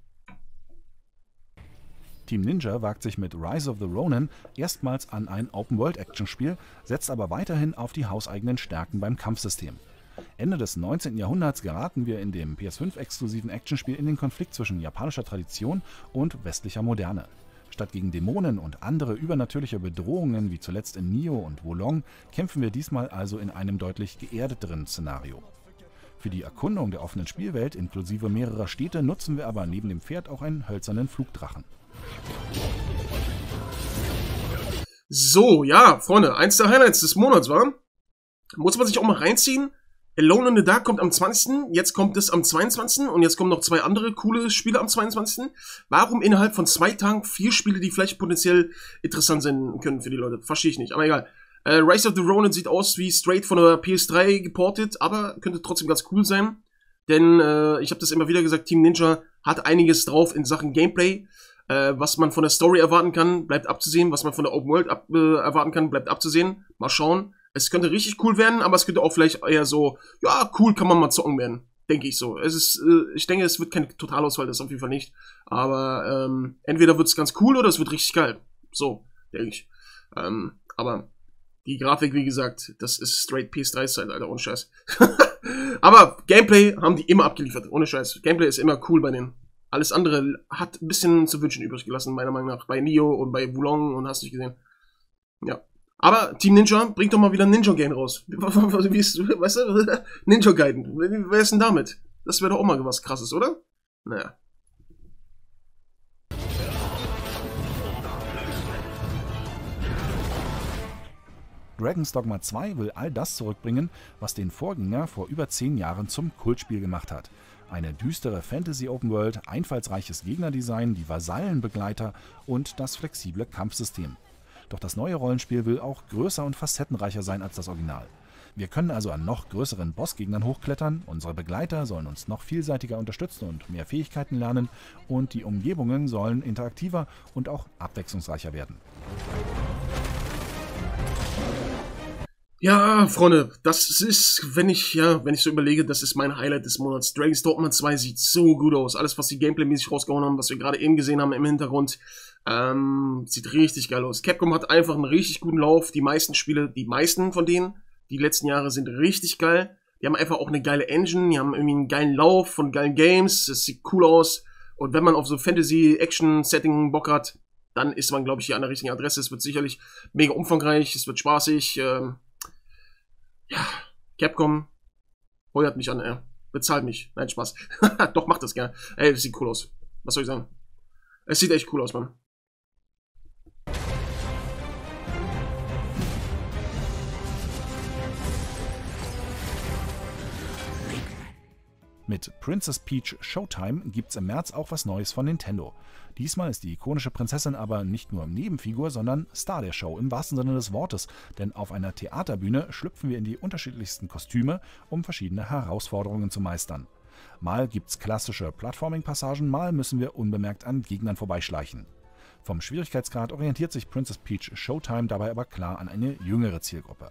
Team Ninja wagt sich mit Rise of the Ronin erstmals an ein Open-World-Action-Spiel, setzt aber weiterhin auf die hauseigenen Stärken beim Kampfsystem. Ende des neunzehnten Jahrhunderts geraten wir in dem P S fünf exklusiven Actionspiel in den Konflikt zwischen japanischer Tradition und westlicher Moderne. Statt gegen Dämonen und andere übernatürliche Bedrohungen wie zuletzt in Nioh und Wo Long kämpfen wir diesmal also in einem deutlich geerdeteren Szenario. Für die Erkundung der offenen Spielwelt inklusive mehrerer Städte nutzen wir aber neben dem Pferd auch einen hölzernen Flugdrachen. So, ja, Freunde, eins der Highlights des Monats war, muss man sich auch mal reinziehen. Alone in the Dark kommt am zwanzigsten Jetzt kommt es am zweiundzwanzigsten Und jetzt kommen noch zwei andere coole Spiele am zweiundzwanzigsten Warum innerhalb von zwei Tagen vier Spiele, die vielleicht potenziell interessant sein können für die Leute? Verstehe ich nicht, aber egal. Äh, Rise of the Ronin sieht aus wie straight von der P S drei geportet, aber könnte trotzdem ganz cool sein. Denn, äh, ich habe das immer wieder gesagt, Team Ninja hat einiges drauf in Sachen Gameplay. Äh, was man von der Story erwarten kann, bleibt abzusehen. Was man von der Open World ab, äh, erwarten kann, bleibt abzusehen. Mal schauen. Es könnte richtig cool werden, aber es könnte auch vielleicht eher so, ja, cool kann man mal zocken werden. Denke ich so. Es ist, äh, ich denke, es wird kein Totalausfall, das auf jeden Fall nicht. Aber ähm, entweder wird es ganz cool oder es wird richtig geil. So, denke ich. Ähm, aber die Grafik, wie gesagt, das ist straight P S drei-Style, Alter, ohne Scheiß. Aber Gameplay haben die immer abgeliefert, ohne Scheiß. Gameplay ist immer cool bei denen. Alles andere hat ein bisschen zu wünschen übrig gelassen, meiner Meinung nach. Bei Nioh und bei Wo Long und hast du nicht gesehen. Ja. Aber Team Ninja, bringt doch mal wieder ein Ninja-Game raus. Wie ist, weißt du? Ninja Gaiden. Wer ist denn damit? Das wäre doch auch mal was Krasses, oder? Naja. Dragon's Dogma zwei will all das zurückbringen, was den Vorgänger vor über zehn Jahren zum Kultspiel gemacht hat. Eine düstere Fantasy-Open-World, einfallsreiches Gegnerdesign, die Vasallenbegleiter und das flexible Kampfsystem. Doch das neue Rollenspiel will auch größer und facettenreicher sein als das Original. Wir können also an noch größeren Bossgegnern hochklettern, unsere Begleiter sollen uns noch vielseitiger unterstützen und mehr Fähigkeiten lernen und die Umgebungen sollen interaktiver und auch abwechslungsreicher werden. Ja, Freunde, das ist, wenn ich, ja, wenn ich so überlege, das ist mein Highlight des Monats. Dragon's Dogma zwei sieht so gut aus. Alles, was die Gameplay-mäßig rausgehauen haben, was wir gerade eben gesehen haben im Hintergrund, ähm, sieht richtig geil aus. Capcom hat einfach einen richtig guten Lauf. Die meisten Spiele, die meisten von denen, die letzten Jahre sind richtig geil. Die haben einfach auch eine geile Engine, die haben irgendwie einen geilen Lauf von geilen Games. Das sieht cool aus. Und wenn man auf so Fantasy-Action-Setting Bock hat, dann ist man, glaube ich, hier an der richtigen Adresse. Es wird sicherlich mega umfangreich, es wird spaßig, ähm, ja, Capcom, heuert mich an, ey. Bezahlt mich. Nein, Spaß. Doch, macht das gerne. Ey, das sieht cool aus. Was soll ich sagen? Es sieht echt cool aus, Mann. Mit Princess Peach Showtime gibt's im März auch was Neues von Nintendo. Diesmal ist die ikonische Prinzessin aber nicht nur Nebenfigur, sondern Star der Show im wahrsten Sinne des Wortes. Denn auf einer Theaterbühne schlüpfen wir in die unterschiedlichsten Kostüme, um verschiedene Herausforderungen zu meistern. Mal gibt's klassische Plattforming-Passagen, mal müssen wir unbemerkt an Gegnern vorbeischleichen. Vom Schwierigkeitsgrad orientiert sich Princess Peach Showtime dabei aber klar an eine jüngere Zielgruppe.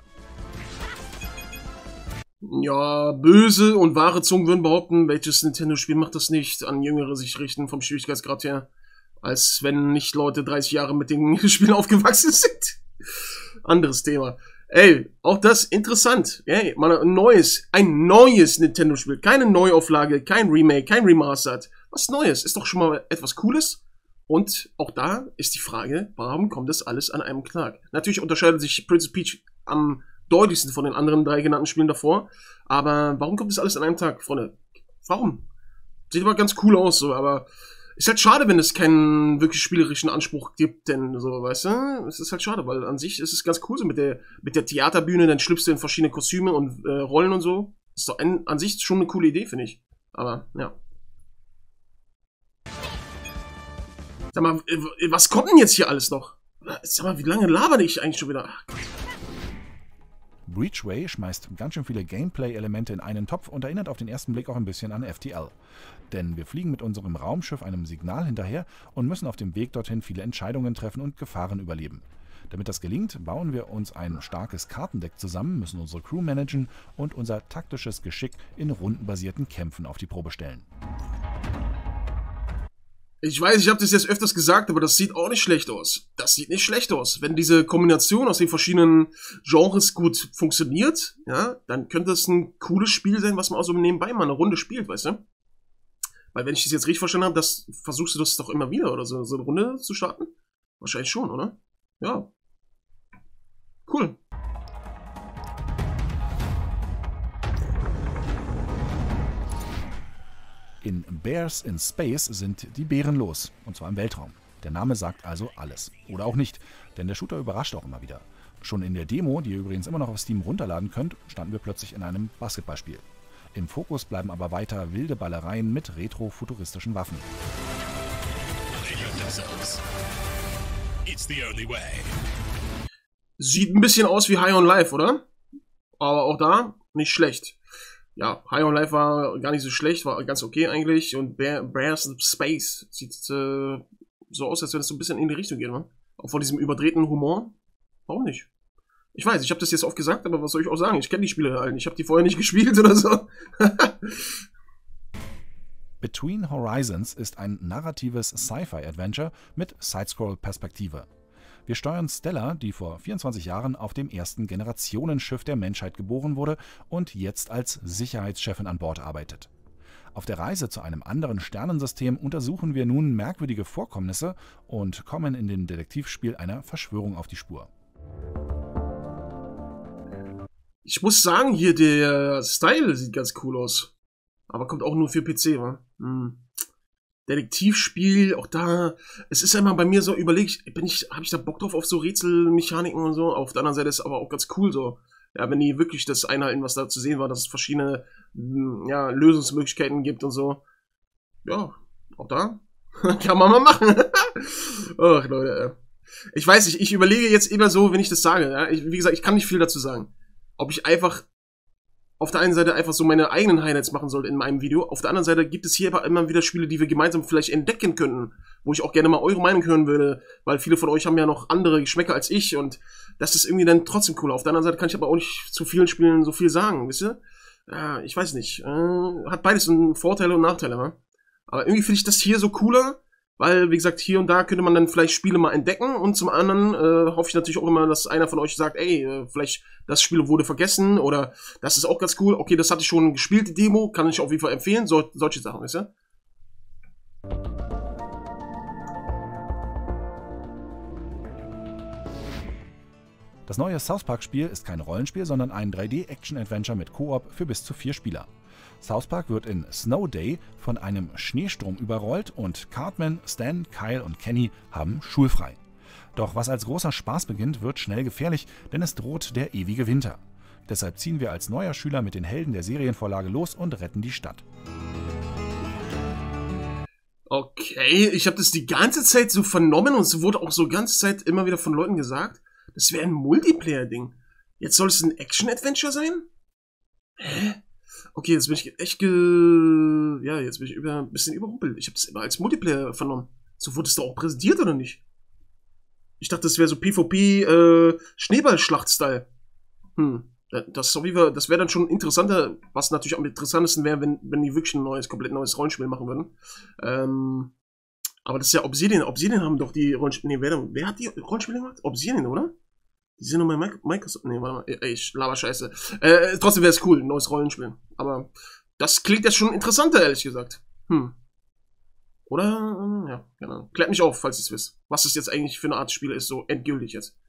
Ja, böse und wahre Zungen würden behaupten, welches Nintendo-Spiel macht das nicht, an Jüngere sich richten vom Schwierigkeitsgrad her, als wenn nicht Leute dreißig Jahre mit den Spielen aufgewachsen sind. Anderes Thema. Ey, auch das interessant. Ey, mal ein neues, ein neues Nintendo-Spiel. Keine Neuauflage, kein Remake, kein Remastered. Was Neues, ist doch schon mal etwas Cooles. Und auch da ist die Frage, warum kommt das alles an einem Tag? Natürlich unterscheidet sich Princess Peach am deutlichsten von den anderen drei genannten Spielen davor. Aber warum kommt das alles an einem Tag, Freunde? Warum? Sieht aber ganz cool aus, so, aber ist halt schade, wenn es keinen wirklich spielerischen Anspruch gibt, denn so, weißt du? Es ist halt schade, weil an sich ist es ganz cool, so mit der, mit der Theaterbühne, dann schlüpfst du in verschiedene Kostüme und äh, Rollen und so. Ist doch ein, an sich schon eine coole Idee, finde ich. Aber, ja. Sag mal, was kommt denn jetzt hier alles noch? Sag mal, wie lange labere ich eigentlich schon wieder? Ach, Gott. Breachway schmeißt ganz schön viele Gameplay-Elemente in einen Topf und erinnert auf den ersten Blick auch ein bisschen an F T L. Denn wir fliegen mit unserem Raumschiff einem Signal hinterher und müssen auf dem Weg dorthin viele Entscheidungen treffen und Gefahren überleben. Damit das gelingt, bauen wir uns ein starkes Kartendeck zusammen, müssen unsere Crew managen und unser taktisches Geschick in rundenbasierten Kämpfen auf die Probe stellen. Ich weiß, ich habe das jetzt öfters gesagt, aber das sieht auch nicht schlecht aus. Das sieht nicht schlecht aus. Wenn diese Kombination aus den verschiedenen Genres gut funktioniert, ja, dann könnte es ein cooles Spiel sein, was man auch so nebenbei mal eine Runde spielt, weißt du? Weil wenn ich das jetzt richtig verstanden habe, das versuchst du das doch immer wieder, oder so, so eine Runde zu starten? Wahrscheinlich schon, oder? Ja. Cool. In Bears in Space sind die Bären los, und zwar im Weltraum. Der Name sagt also alles. Oder auch nicht, denn der Shooter überrascht auch immer wieder. Schon in der Demo, die ihr übrigens immer noch auf Steam runterladen könnt, standen wir plötzlich in einem Basketballspiel. Im Fokus bleiben aber weiter wilde Ballereien mit retro-futuristischen Waffen. Sieht ein bisschen aus wie High on Life, oder? Aber auch da nicht schlecht. Ja, High on Life war gar nicht so schlecht, war ganz okay eigentlich. Und Bear, Bears in Space sieht äh, so aus, als wenn es so ein bisschen in die Richtung geht, ne? Auch von diesem überdrehten Humor. Warum nicht? Ich weiß, ich habe das jetzt oft gesagt, aber was soll ich auch sagen? Ich kenne die Spiele halt. Ich habe die vorher nicht gespielt oder so. Between Horizons ist ein narratives Sci-Fi-Adventure mit Sidescroll-Perspektive. Wir steuern Stella, die vor vierundzwanzig Jahren auf dem ersten Generationenschiff der Menschheit geboren wurde und jetzt als Sicherheitschefin an Bord arbeitet. Auf der Reise zu einem anderen Sternensystem untersuchen wir nun merkwürdige Vorkommnisse und kommen in dem Detektivspiel einer Verschwörung auf die Spur. Ich muss sagen, hier der Style sieht ganz cool aus. Aber kommt auch nur für P C, wa? Hm. Detektivspiel, auch da, es ist ja immer bei mir so, überleg ich, bin ich, habe ich da Bock drauf auf so Rätselmechaniken und so? Auf der anderen Seite ist es aber auch ganz cool so. Ja, wenn die wirklich das einhalten, was da zu sehen war, dass es verschiedene, ja, Lösungsmöglichkeiten gibt und so. Ja, auch da kann man mal machen. Ach, Leute, ich weiß nicht, ich überlege jetzt immer so, wenn ich das sage, ja, ich, wie gesagt, ich kann nicht viel dazu sagen. Ob ich einfach auf der einen Seite einfach so meine eigenen Highlights machen sollte in meinem Video. Auf der anderen Seite gibt es hier aber immer wieder Spiele, die wir gemeinsam vielleicht entdecken könnten, wo ich auch gerne mal eure Meinung hören würde, weil viele von euch haben ja noch andere Geschmäcker als ich und das ist irgendwie dann trotzdem cool. Auf der anderen Seite kann ich aber auch nicht zu vielen Spielen so viel sagen, wisst ihr? Ja, ich weiß nicht. Äh, hat beides Vorteile und Nachteile, ne? Aber irgendwie finde ich das hier so cooler, weil, wie gesagt, hier und da könnte man dann vielleicht Spiele mal entdecken und zum anderen äh, hoffe ich natürlich auch immer, dass einer von euch sagt, ey, äh, vielleicht das Spiel wurde vergessen oder das ist auch ganz cool. Okay, das hatte ich schon gespielt, die Demo, kann ich auf jeden Fall empfehlen. So, solche Sachen, wisst ihr? Das neue South Park-Spiel ist kein Rollenspiel, sondern ein drei D-Action-Adventure mit Koop für bis zu vier Spieler. South Park wird in Snow Day von einem Schneesturm überrollt und Cartman, Stan, Kyle und Kenny haben schulfrei. Doch was als großer Spaß beginnt, wird schnell gefährlich, denn es droht der ewige Winter. Deshalb ziehen wir als neuer Schüler mit den Helden der Serienvorlage los und retten die Stadt. Okay, ich habe das die ganze Zeit so vernommen und es wurde auch so die ganze Zeit immer wieder von Leuten gesagt, das wäre ein Multiplayer-Ding. Jetzt soll es ein Action-Adventure sein? Hä? Okay, jetzt bin ich echt ge... Ja, jetzt bin ich über, ein bisschen überrumpelt. Ich habe das immer als Multiplayer vernommen. So wurde es da auch präsentiert, oder nicht? Ich dachte, das wäre so PvP, äh, Schneeballschlacht-Style. Hm. Das, so das wäre dann schon interessanter, was natürlich am interessantesten wäre, wenn, wenn die wirklich ein neues, komplett neues Rollenspiel machen würden. Ähm, aber das ist ja Obsidian. Obsidian haben doch die Rollenspiele. Nee, wer, wer hat die Rollenspiele gemacht? Obsidian, oder? Die sind doch bei Microsoft. Nee, warte mal. Ey, ich laber Scheiße. Äh, trotzdem wäre es cool, ein neues Rollenspiel. Aber das klingt jetzt schon interessanter, ehrlich gesagt. Hm. Oder? Ja, genau. Klärt mich auf, falls ihr es wisst. Was es jetzt eigentlich für eine Art Spiel ist, so endgültig jetzt.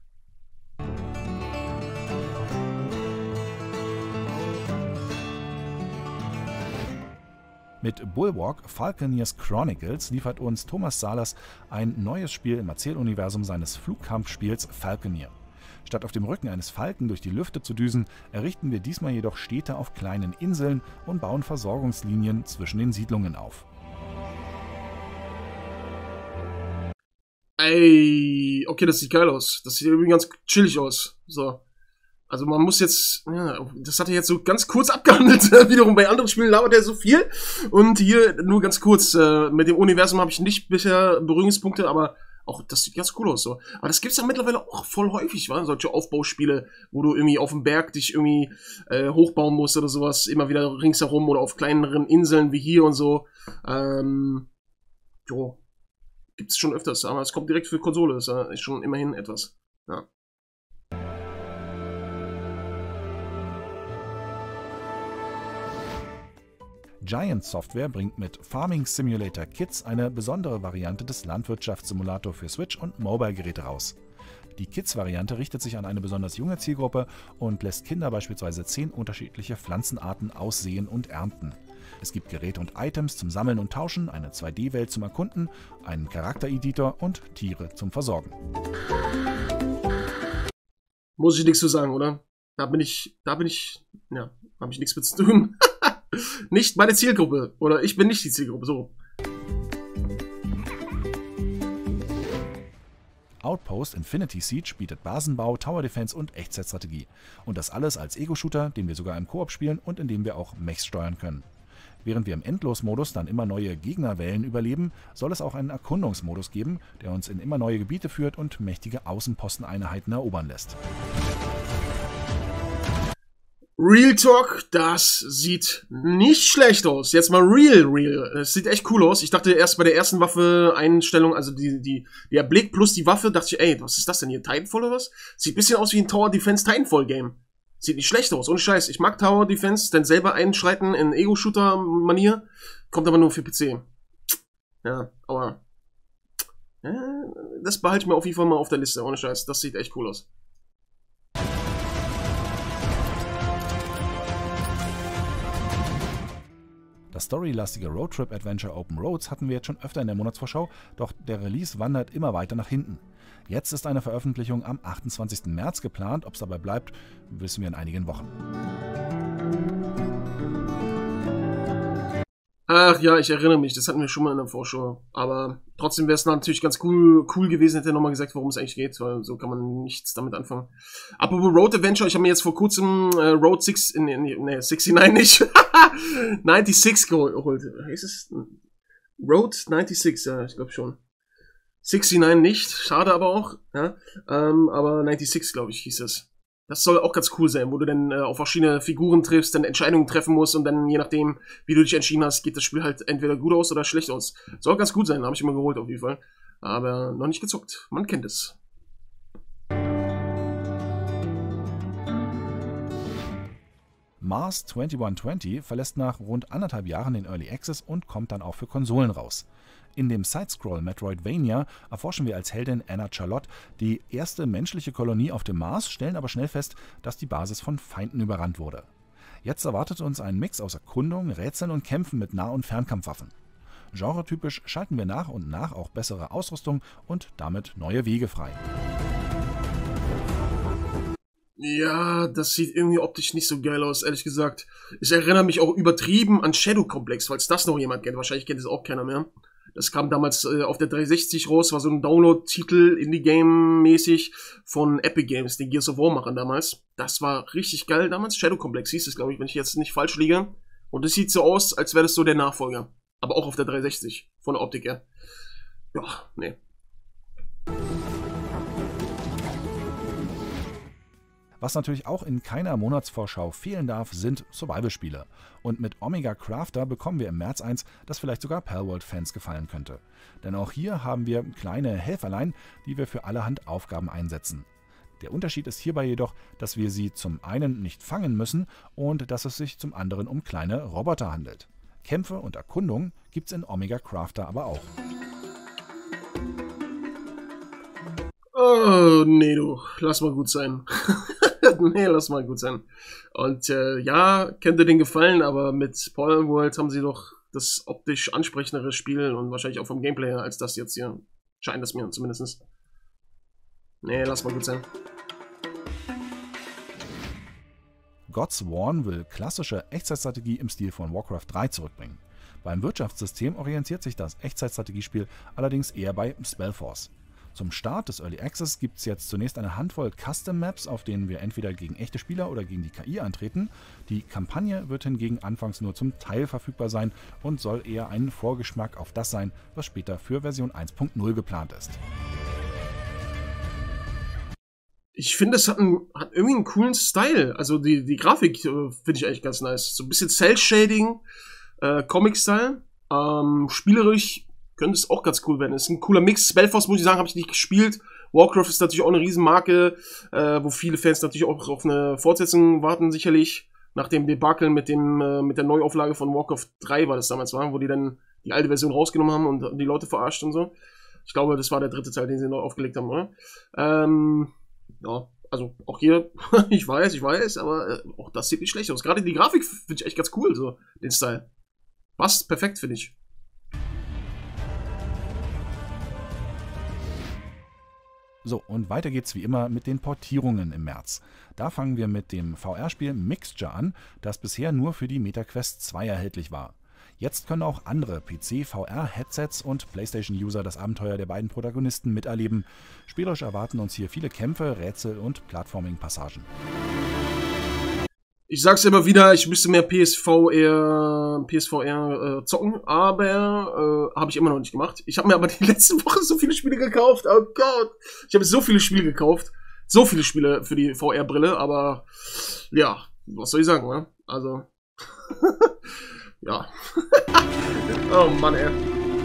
Mit Bulwark Falconeers Chronicles liefert uns Thomas Salas ein neues Spiel im Erzähluniversum seines Flugkampfspiels Falconeer. Statt auf dem Rücken eines Falken durch die Lüfte zu düsen, errichten wir diesmal jedoch Städte auf kleinen Inseln und bauen Versorgungslinien zwischen den Siedlungen auf. Ey, okay, das sieht geil aus. Das sieht irgendwie ganz chillig aus. So. Also man muss jetzt, ja, das hat er jetzt so ganz kurz abgehandelt. Wiederum bei anderen Spielen labert er so viel. Und hier nur ganz kurz. Äh, mit dem Universum habe ich nicht bisher Berührungspunkte, aber auch das sieht ganz cool aus. So. Aber das gibt's ja mittlerweile auch voll häufig, wa? Solche Aufbauspiele, wo du irgendwie auf dem Berg dich irgendwie äh, hochbauen musst oder sowas. Immer wieder ringsherum oder auf kleineren Inseln wie hier und so. Ähm, jo. Gibt's schon öfters, aber es kommt direkt für Konsole. Das ist schon immerhin etwas. Ja. Giant Software bringt mit Farming Simulator Kids eine besondere Variante des Landwirtschaftssimulator für Switch und Mobile-Geräte raus. Die Kids-Variante richtet sich an eine besonders junge Zielgruppe und lässt Kinder beispielsweise zehn unterschiedliche Pflanzenarten aussehen und ernten. Es gibt Geräte und Items zum Sammeln und Tauschen, eine zwei D Welt zum Erkunden, einen Charaktereditor und Tiere zum Versorgen. Muss ich nichts zu sagen, oder? Da bin ich, da bin ich, ja, habe ich nichts mit zu tun. Nicht meine Zielgruppe. Oder ich bin nicht die Zielgruppe, so. Outpost Infinity Siege bietet Basenbau, Tower Defense und Echtzeitstrategie. Und das alles als Ego-Shooter, den wir sogar im Koop spielen und in dem wir auch Mechs steuern können. Während wir im Endlosmodus dann immer neue Gegnerwellen überleben, soll es auch einen Erkundungsmodus geben, der uns in immer neue Gebiete führt und mächtige Außenposteneinheiten erobern lässt. Real Talk, das sieht nicht schlecht aus. Jetzt mal real, real. Es sieht echt cool aus. Ich dachte erst bei der ersten Waffe-Einstellung, also die, die, der Blick plus die Waffe, dachte ich, ey, was ist das denn hier? Titanfall oder was? Sieht ein bisschen aus wie ein Tower Defense Titanfall Game. Sieht nicht schlecht aus, ohne Scheiß. Ich mag Tower Defense, denn selber einschreiten in Ego-Shooter-Manier. Kommt aber nur für P C. Ja, aber äh, das behalte ich mir auf jeden Fall mal auf der Liste, ohne Scheiß. Das sieht echt cool aus. Das storylastige Roadtrip-Adventure Open Roads hatten wir jetzt schon öfter in der Monatsvorschau, doch der Release wandert immer weiter nach hinten. Jetzt ist eine Veröffentlichung am achtundzwanzigsten März geplant. Ob es dabei bleibt, wissen wir in einigen Wochen. Ach ja, ich erinnere mich, das hatten wir schon mal in der Vorschau. Aber trotzdem wäre es natürlich ganz cool, cool gewesen, hätte er nochmal gesagt, worum es eigentlich geht, weil so kann man nichts damit anfangen. Apropos Road Adventure, ich habe mir jetzt vor kurzem äh, Road six, in, in, ne, neununddsechzig nicht, sechsundneunzig geholt. Heißt es? Road neunundsechzig, ja, ich glaube schon. neunundneunzig nicht, schade aber auch, ja, ähm, aber neunundsechzig, glaube ich, hieß es. Das soll auch ganz cool sein, wo du dann äh, auf verschiedene Figuren triffst, dann Entscheidungen treffen musst und dann je nachdem, wie du dich entschieden hast, geht das Spiel halt entweder gut aus oder schlecht aus. Soll ganz gut sein, habe ich immer geholt auf jeden Fall. Aber noch nicht gezockt, man kennt es. Mars einundzwanzig zwanzig verlässt nach rund anderthalb Jahren den Early Access und kommt dann auch für Konsolen raus. In dem Sidescroll Metroidvania erforschen wir als Heldin Anna Charlotte die erste menschliche Kolonie auf dem Mars, stellen aber schnell fest, dass die Basis von Feinden überrannt wurde. Jetzt erwartet uns ein Mix aus Erkundung, Rätseln und Kämpfen mit Nah- und Fernkampfwaffen. Genretypisch schalten wir nach und nach auch bessere Ausrüstung und damit neue Wege frei. Ja, das sieht irgendwie optisch nicht so geil aus, ehrlich gesagt. Ich erinnere mich auch übertrieben an Shadow Complex, falls das noch jemand kennt. Wahrscheinlich kennt es auch keiner mehr. Das kam damals äh, auf der dreihundertsechzig raus, war so ein Download-Titel, Indie-Game-mäßig von Epic Games, den Gears of War-Machern damals. Das war richtig geil damals. Shadow Complex hieß es, glaube ich, wenn ich jetzt nicht falsch liege. Und es sieht so aus, als wäre das so der Nachfolger. Aber auch auf der dreihundertsechzig, von der Optik her. Ja, nee. Was natürlich auch in keiner Monatsvorschau fehlen darf, sind Survival-Spiele. Und mit Omega Crafter bekommen wir im März eins, das vielleicht sogar Palworld-Fans gefallen könnte. Denn auch hier haben wir kleine Helferlein, die wir für allerhand Aufgaben einsetzen. Der Unterschied ist hierbei jedoch, dass wir sie zum einen nicht fangen müssen und dass es sich zum anderen um kleine Roboter handelt. Kämpfe und Erkundungen gibt's in Omega Crafter aber auch. Oh, nee, du, lass mal gut sein. nee, lass mal gut sein. Und äh, ja, könnte denen gefallen, aber mit Palworld haben sie doch das optisch ansprechendere Spiel und wahrscheinlich auch vom Gameplay her als das jetzt hier. Scheint es mir zumindest. Nee, lass mal gut sein. Godsworn will klassische Echtzeitstrategie im Stil von Warcraft drei zurückbringen. Beim Wirtschaftssystem orientiert sich das Echtzeitstrategiespiel allerdings eher bei Spellforce. Zum Start des Early Access gibt es jetzt zunächst eine Handvoll Custom Maps, auf denen wir entweder gegen echte Spieler oder gegen die K I antreten. Die Kampagne wird hingegen anfangs nur zum Teil verfügbar sein und soll eher ein Vorgeschmack auf das sein, was später für Version eins Punkt null geplant ist. Ich finde, es hat, einen, hat irgendwie einen coolen Style. Also die, die Grafik äh, finde ich eigentlich ganz nice. So ein bisschen Cell-Shading, äh, Comic-Style. Ähm, spielerisch könnte es auch ganz cool werden. Es ist ein cooler Mix. Spellforce, muss ich sagen, habe ich nicht gespielt. Warcraft ist natürlich auch eine Riesenmarke, äh, wo viele Fans natürlich auch auf eine Fortsetzung warten, sicherlich. Nach dem Debakel mit dem äh, mit der Neuauflage von Warcraft drei war das damals, war, wo die dann die alte Version rausgenommen haben und die Leute verarscht und so. Ich glaube, das war der dritte Teil, den sie neu aufgelegt haben, oder? Ähm, ja, also auch hier, ich weiß, ich weiß, aber äh, auch das sieht nicht schlecht aus. Gerade die Grafik finde ich echt ganz cool, so, den Style. Passt perfekt, finde ich. So, und weiter geht's wie immer mit den Portierungen im März. Da fangen wir mit dem V R-Spiel Mixture an, das bisher nur für die MetaQuest zwei erhältlich war. Jetzt können auch andere P C-V R-Headsets und PlayStation-User das Abenteuer der beiden Protagonisten miterleben. Spielerisch erwarten uns hier viele Kämpfe, Rätsel und Plattforming-Passagen. Ich sag's immer wieder, ich müsste mehr P S V R, P S V R äh, zocken, aber äh, habe ich immer noch nicht gemacht. Ich habe mir aber die letzte Woche so viele Spiele gekauft. Oh Gott, ich habe so viele Spiele gekauft, so viele Spiele für die V R-Brille, aber ja, was soll ich sagen, ne? Also, ja. Oh Mann, ey.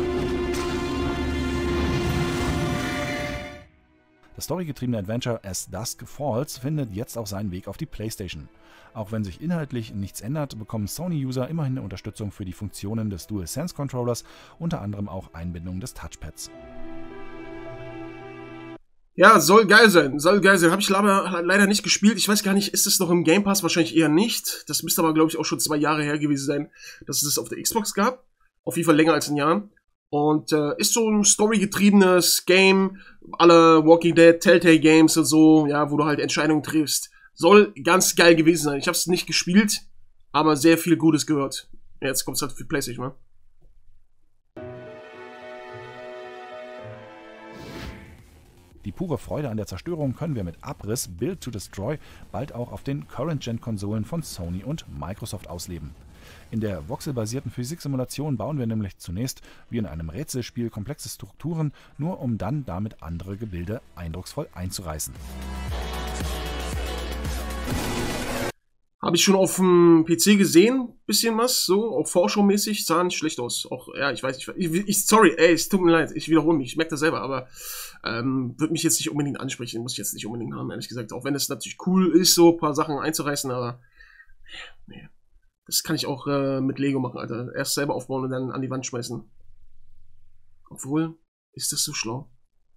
Das storygetriebene Adventure As Dusk Falls findet jetzt auch seinen Weg auf die PlayStation. Auch wenn sich inhaltlich nichts ändert, bekommen Sony-User immerhin eine Unterstützung für die Funktionen des DualSense-Controllers, unter anderem auch Einbindung des Touchpads. Ja, soll geil sein, soll geil sein. Habe ich leider, leider nicht gespielt. Ich weiß gar nicht, ist es noch im Game Pass? Wahrscheinlich eher nicht. Das müsste aber, glaube ich, auch schon zwei Jahre her gewesen sein, dass es das auf der Xbox gab. Auf jeden Fall länger als ein Jahr. Und äh, ist so ein storygetriebenes Game, alle Walking Dead, Telltale Games und so, ja, wo du halt Entscheidungen triffst. Soll ganz geil gewesen sein. Ich habe es nicht gespielt, aber sehr viel Gutes gehört. Jetzt kommt es halt für PlayStation, ne? Die pure Freude an der Zerstörung können wir mit Abriss Build to Destroy bald auch auf den Current-Gen-Konsolen von Sony und Microsoft ausleben. In der voxelbasierten Physiksimulation bauen wir nämlich zunächst, wie in einem Rätselspiel, komplexe Strukturen, nur um dann damit andere Gebilde eindrucksvoll einzureißen. Habe ich schon auf dem P C gesehen, bisschen was, so, auch Vorschau-mäßig, sah nicht schlecht aus. Auch, ja, ich weiß, ich, ich, ich sorry, ey, es tut mir leid, ich wiederhole mich, ich merke das selber, aber ähm, würde mich jetzt nicht unbedingt ansprechen, muss ich jetzt nicht unbedingt haben, ehrlich gesagt. Auch wenn es natürlich cool ist, so ein paar Sachen einzureißen, aber nee, das kann ich auch äh, mit Lego machen, Alter. Erst selber aufbauen und dann an die Wand schmeißen. Obwohl, ist das so schlau?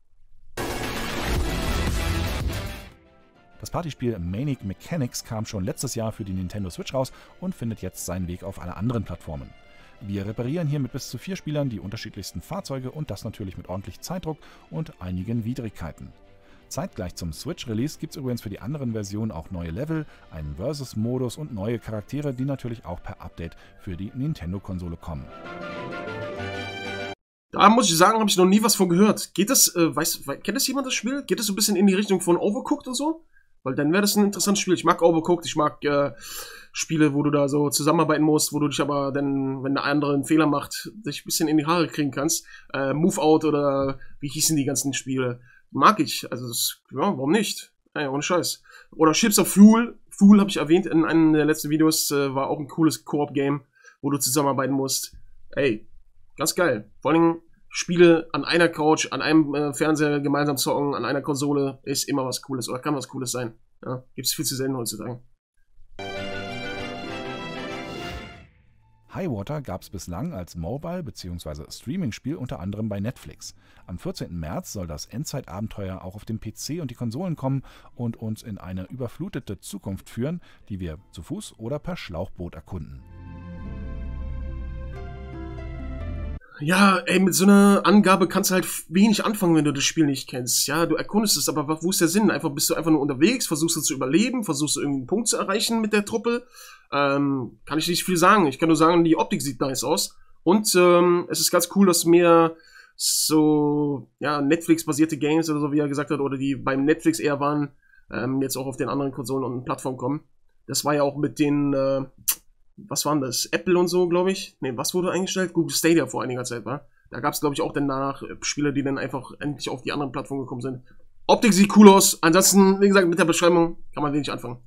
Das Partyspiel Manic Mechanics kam schon letztes Jahr für die Nintendo Switch raus und findet jetzt seinen Weg auf alle anderen Plattformen. Wir reparieren hier mit bis zu vier Spielern die unterschiedlichsten Fahrzeuge und das natürlich mit ordentlich Zeitdruck und einigen Widrigkeiten. Zeitgleich zum Switch-Release gibt es übrigens für die anderen Versionen auch neue Level, einen Versus-Modus und neue Charaktere, die natürlich auch per Update für die Nintendo-Konsole kommen. Da muss ich sagen, habe ich noch nie was von gehört. Geht das, äh, weiß, kennt das jemand, das Spiel? Geht das so ein bisschen in die Richtung von Overcooked und so? Weil dann wäre das ein interessantes Spiel. Ich mag Overcooked, ich mag äh, Spiele, wo du da so zusammenarbeiten musst, wo du dich aber dann, wenn der andere einen Fehler macht, dich ein bisschen in die Haare kriegen kannst. Äh, Move Out oder wie hießen die ganzen Spiele? Mag ich. Also, das, ja, warum nicht? Ey, ohne Scheiß. Oder Ships of Fuel. Fuel habe ich erwähnt in einem der letzten Videos. Äh, war auch ein cooles Koop-Game, wo du zusammenarbeiten musst. Ey, ganz geil. Vor allem Spiele an einer Couch, an einem äh, Fernseher gemeinsam zocken, an einer Konsole ist immer was Cooles oder kann was Cooles sein. Ja, gibt's viel zu selten heutzutage. Highwater gab es bislang als Mobile- bzw. Streaming-Spiel unter anderem bei Netflix. Am vierzehnten März soll das Endzeitabenteuer auch auf dem P C und die Konsolen kommen und uns in eine überflutete Zukunft führen, die wir zu Fuß oder per Schlauchboot erkunden. Ja, ey, mit so einer Angabe kannst du halt wenig anfangen, wenn du das Spiel nicht kennst. Ja, du erkundest es, aber wo ist der Sinn? Einfach bist du einfach nur unterwegs, versuchst du zu überleben, versuchst du irgendeinen Punkt zu erreichen mit der Truppe. Ähm, kann ich nicht viel sagen. Ich kann nur sagen, die Optik sieht nice aus. Und ähm, es ist ganz cool, dass mehr so, ja, Netflix-basierte Games oder so, wie er gesagt hat, oder die beim Netflix eher waren, ähm, jetzt auch auf den anderen Konsolen und Plattformen kommen. Das war ja auch mit den, äh, was waren das? Apple und so, glaube ich. Ne, was wurde eingestellt? Google Stadia vor einiger Zeit, war. Da gab es, glaube ich, auch dann danach Spiele, die dann einfach endlich auf die anderen Plattformen gekommen sind. Optik sieht cool aus. Ansonsten, wie gesagt, mit der Beschreibung kann man wenig anfangen.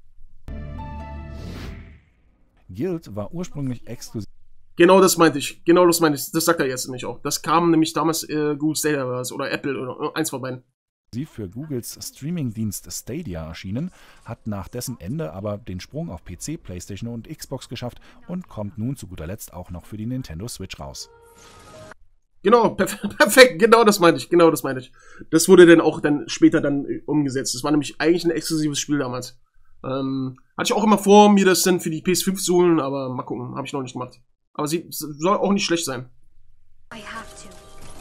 Guild war ursprünglich exklusiv. Genau das meinte ich. Genau das meinte ich. Das sagt er jetzt nämlich auch. Das kam nämlich damals äh, Google Stadia oder Apple oder eins von beiden. Für Googles Streaming-Dienst Stadia erschienen, hat nach dessen Ende aber den Sprung auf P C, PlayStation und Xbox geschafft und kommt nun zu guter Letzt auch noch für die Nintendo Switch raus. Genau, perf perfekt, genau das meinte ich, genau das meinte ich. Das wurde dann auch dann später dann umgesetzt. Das war nämlich eigentlich ein exklusives Spiel damals. Ähm, hatte ich auch immer vor, mir das dann für die P S fünf zu holen, aber mal gucken, habe ich noch nicht gemacht. Aber sie soll auch nicht schlecht sein. I have to.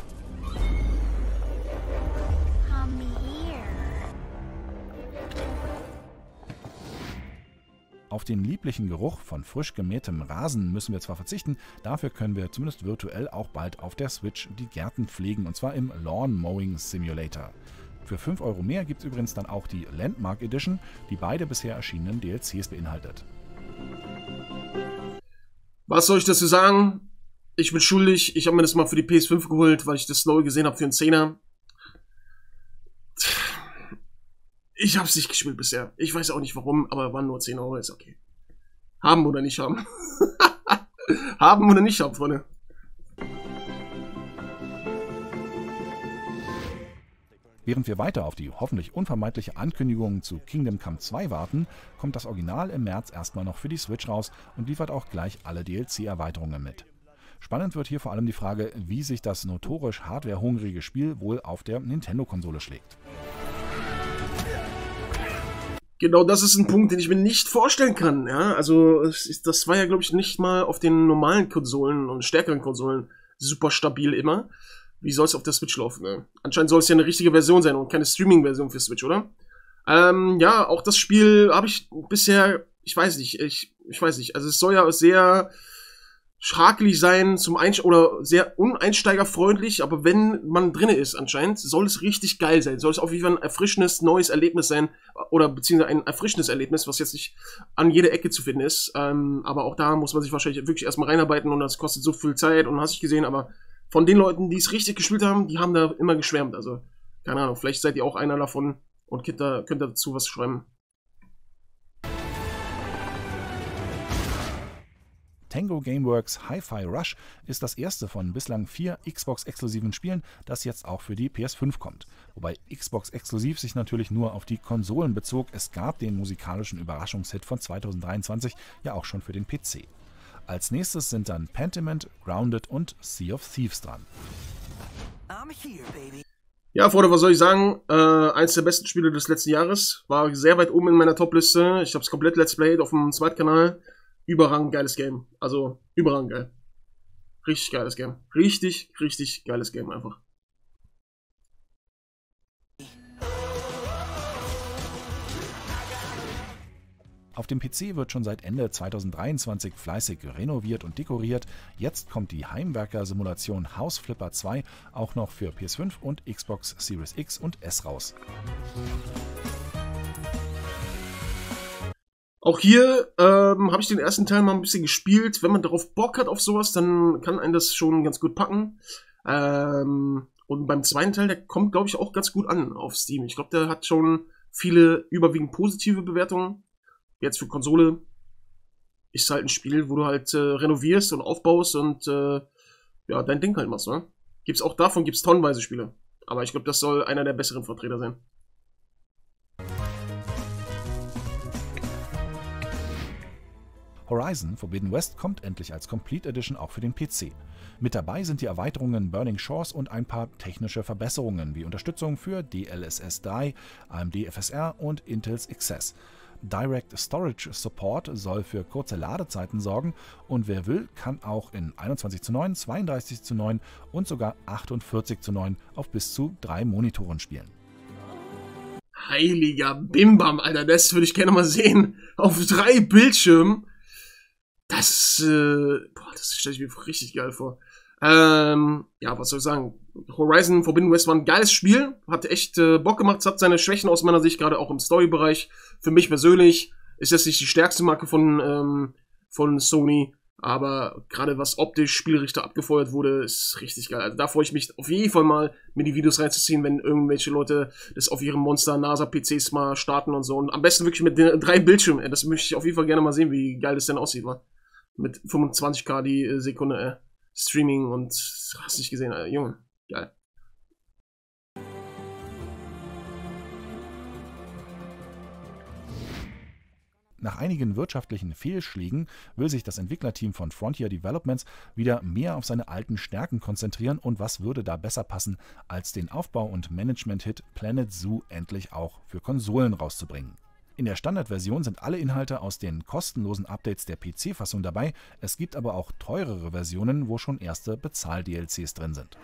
Auf den lieblichen Geruch von frisch gemähtem Rasen müssen wir zwar verzichten, dafür können wir zumindest virtuell auch bald auf der Switch die Gärten pflegen, und zwar im Lawn Mowing Simulator. Für fünf Euro mehr gibt es übrigens dann auch die Landmark Edition, die beide bisher erschienenen D L Cs beinhaltet. Was soll ich dazu sagen? Ich bin schuldig, ich habe mir das mal für die P S fünf geholt, weil ich das neu gesehen habe für einen Zehner. Ich hab's nicht gespielt bisher. Ich weiß auch nicht warum, aber waren nur zehn Euro, ist okay. Haben oder nicht haben. Haben oder nicht haben, Freunde. Während wir weiter auf die hoffentlich unvermeidliche Ankündigung zu Kingdom Come zwei warten, kommt das Original im März erstmal noch für die Switch raus und liefert auch gleich alle D L C-Erweiterungen mit. Spannend wird hier vor allem die Frage, wie sich das notorisch hardwarehungrige Spiel wohl auf der Nintendo-Konsole schlägt. Genau, das ist ein Punkt, den ich mir nicht vorstellen kann. Ja, also das war ja, glaube ich, nicht mal auf den normalen Konsolen und stärkeren Konsolen super stabil immer. Wie soll es auf der Switch laufen? Ne? Anscheinend soll es ja eine richtige Version sein und keine Streaming-Version für Switch, oder? Ähm, ja, auch das Spiel habe ich bisher, ich weiß nicht, ich, ich weiß nicht. Also es soll ja sehr schrakelig sein zum Einst oder sehr uneinsteigerfreundlich, aber wenn man drinne ist anscheinend, soll es richtig geil sein. Soll es auf jeden Fall ein erfrischendes, neues Erlebnis sein oder beziehungsweise ein erfrischendes Erlebnis, was jetzt nicht an jeder Ecke zu finden ist. Ähm, aber auch da muss man sich wahrscheinlich wirklich erstmal reinarbeiten und das kostet so viel Zeit und hast ich gesehen, aber von den Leuten, die es richtig gespielt haben, die haben da immer geschwärmt. Also, keine Ahnung, vielleicht seid ihr auch einer davon und könnt, da, könnt dazu was schreiben. Tango Gameworks Hi-Fi Rush ist das erste von bislang vier Xbox-exklusiven Spielen, das jetzt auch für die P S fünf kommt. Wobei Xbox-exklusiv sich natürlich nur auf die Konsolen bezog. Es gab den musikalischen Überraschungshit von zweitausenddreiundzwanzig ja auch schon für den P C. Als nächstes sind dann Pentiment, Grounded und Sea of Thieves dran. Ja, Freunde, was soll ich sagen? Äh, eins der besten Spiele des letzten Jahres. War sehr weit oben in meiner Top-Liste. Ich habe es komplett Let's Played auf dem Zweitkanal. Überragend geiles Game. Also, überragend geil. Richtig geiles Game. Richtig, richtig geiles Game einfach. Auf dem P C wird schon seit Ende zweitausenddreiundzwanzig fleißig renoviert und dekoriert. Jetzt kommt die Heimwerker-Simulation House Flipper zwei auch noch für P S fünf und Xbox Series X und S raus. Auch hier ähm, habe ich den ersten Teil mal ein bisschen gespielt. Wenn man darauf Bock hat auf sowas, dann kann einen das schon ganz gut packen. Ähm, und beim zweiten Teil, der kommt, glaube ich, auch ganz gut an auf Steam. Ich glaube, der hat schon viele überwiegend positive Bewertungen. Jetzt für Konsole ist halt ein Spiel, wo du halt äh, renovierst und aufbaust und äh, ja, dein Ding halt machst, ne? Gibt's auch davon, gibt's tonnenweise Spiele. Aber ich glaube, das soll einer der besseren Vertreter sein. Horizon Forbidden West kommt endlich als Complete Edition auch für den P C. Mit dabei sind die Erweiterungen Burning Shores und ein paar technische Verbesserungen wie Unterstützung für D L S S drei, A M D F S R und Intels Access. Direct Storage Support soll für kurze Ladezeiten sorgen und wer will, kann auch in einundzwanzig zu neun, zweiunddreißig zu neun und sogar achtundvierzig zu neun auf bis zu drei Monitoren spielen. Heiliger Bimbam, Alter, das würde ich gerne mal sehen. Auf drei Bildschirmen. Das, äh, boah, das stelle ich mir richtig geil vor. Ähm, ja, was soll ich sagen? Horizon Forbidden West war ein geiles Spiel. Hat echt äh, Bock gemacht. Es hat seine Schwächen aus meiner Sicht, gerade auch im Story-Bereich. Für mich persönlich ist das nicht die stärkste Marke von, ähm, von Sony. Aber gerade was optisch Spielrichter abgefeuert wurde, ist richtig geil. Also da freue ich mich auf jeden Fall mal, mir die Videos reinzuziehen, wenn irgendwelche Leute das auf ihren Monster-NASA-P Cs mal starten und so. Und am besten wirklich mit den drei Bildschirmen. Das möchte ich auf jeden Fall gerne mal sehen, wie geil das denn aussieht, wa? Mit fünfundzwanzig K die äh, Sekunde, äh, Streaming und hast nicht gesehen, Alter, Junge, geil. Nach einigen wirtschaftlichen Fehlschlägen will sich das Entwicklerteam von Frontier Developments wieder mehr auf seine alten Stärken konzentrieren und was würde da besser passen, als den Aufbau- und Management-Hit Planet Zoo endlich auch für Konsolen rauszubringen. In der Standardversion sind alle Inhalte aus den kostenlosen Updates der P C-Fassung dabei, es gibt aber auch teurere Versionen, wo schon erste Bezahl-D L Cs drin sind.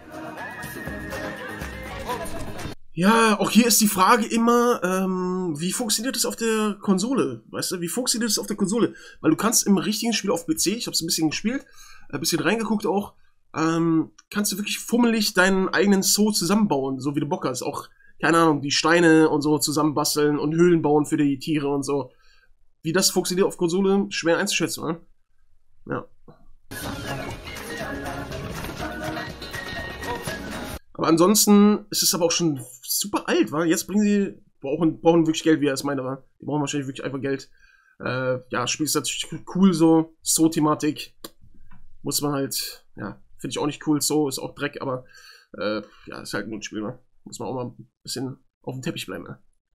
Ja, auch hier ist die Frage immer, ähm, wie funktioniert das auf der Konsole? Weißt du, wie funktioniert das auf der Konsole? Weil du kannst im richtigen Spiel auf P C, ich habe es ein bisschen gespielt, ein bisschen reingeguckt auch, ähm, kannst du wirklich fummelig deinen eigenen Zoo zusammenbauen, so wie du Bock hast. Auch keine Ahnung, die Steine und so zusammenbasteln und Höhlen bauen für die Tiere und so. Wie das funktioniert auf Konsole, schwer einzuschätzen, ne? Ja. Aber ansonsten ist es aber auch schon super alt, wa? Jetzt bringen sie, brauchen, brauchen wirklich Geld, wie er es meinte, wa? Die brauchen wahrscheinlich wirklich einfach Geld. Äh, ja, Spiel ist natürlich cool so, So-Thematik. Muss man halt, ja, finde ich auch nicht cool, So ist auch Dreck, aber äh, ja, ist halt nur ein Spiel, wa? Muss man auch mal ein bisschen auf dem Teppich bleiben. Ne?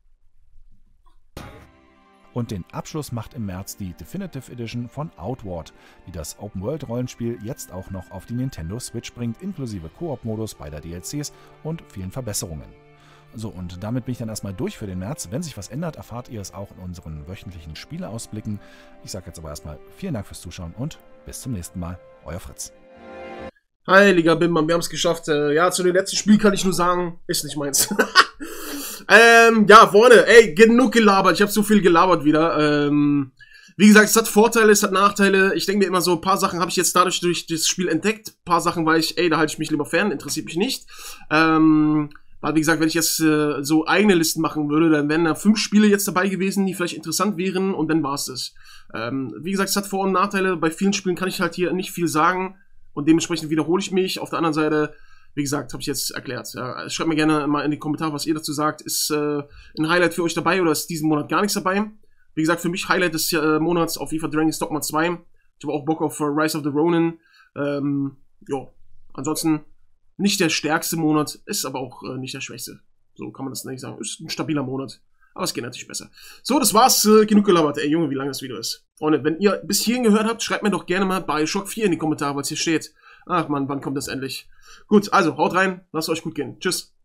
Und den Abschluss macht im März die Definitive Edition von Outward, die das Open-World-Rollenspiel jetzt auch noch auf die Nintendo Switch bringt, inklusive Koop-Modus beider D L Cs und vielen Verbesserungen. So, und damit bin ich dann erstmal durch für den März. Wenn sich was ändert, erfahrt ihr es auch in unseren wöchentlichen Spieleausblicken. Ich sage jetzt aber erstmal vielen Dank fürs Zuschauen und bis zum nächsten Mal. Euer Fritz. Heiliger Bimbam, wir haben es geschafft. Äh, ja, zu dem letzten Spiel kann ich nur sagen, ist nicht meins. ähm, ja, Freunde, ey, genug gelabert. Ich habe so viel gelabert wieder. Ähm, wie gesagt, es hat Vorteile, es hat Nachteile. Ich denke mir immer so, ein paar Sachen habe ich jetzt dadurch durch das Spiel entdeckt. Ein paar Sachen war ich, ey, da halte ich mich lieber fern, interessiert mich nicht. Ähm, weil, wie gesagt, wenn ich jetzt äh, so eigene Listen machen würde, dann wären da fünf Spiele jetzt dabei gewesen, die vielleicht interessant wären und dann war's das. Ähm, wie gesagt, es hat Vor- und Nachteile. Bei vielen Spielen kann ich halt hier nicht viel sagen. Und dementsprechend wiederhole ich mich. Auf der anderen Seite, wie gesagt, habe ich jetzt erklärt. Ja, schreibt mir gerne mal in die Kommentare, was ihr dazu sagt. Ist äh, ein Highlight für euch dabei oder ist diesen Monat gar nichts dabei? Wie gesagt, für mich Highlight des äh, Monats auf jeden Fall Dragon's Dogma zwei. Ich habe auch Bock auf uh, Rise of the Ronin. Ähm, jo. Ansonsten nicht der stärkste Monat, ist aber auch äh, nicht der schwächste. So kann man das nicht sagen. Ist ein stabiler Monat. Aber es geht natürlich besser. So, das war's. Äh, genug gelabert. Ey, Junge, wie lang das Video ist. Freunde, wenn ihr bis hierhin gehört habt, schreibt mir doch gerne mal Bioshock vier in die Kommentare, was hier steht. Ach man, wann kommt das endlich? Gut, also, haut rein. Lasst euch gut gehen. Tschüss.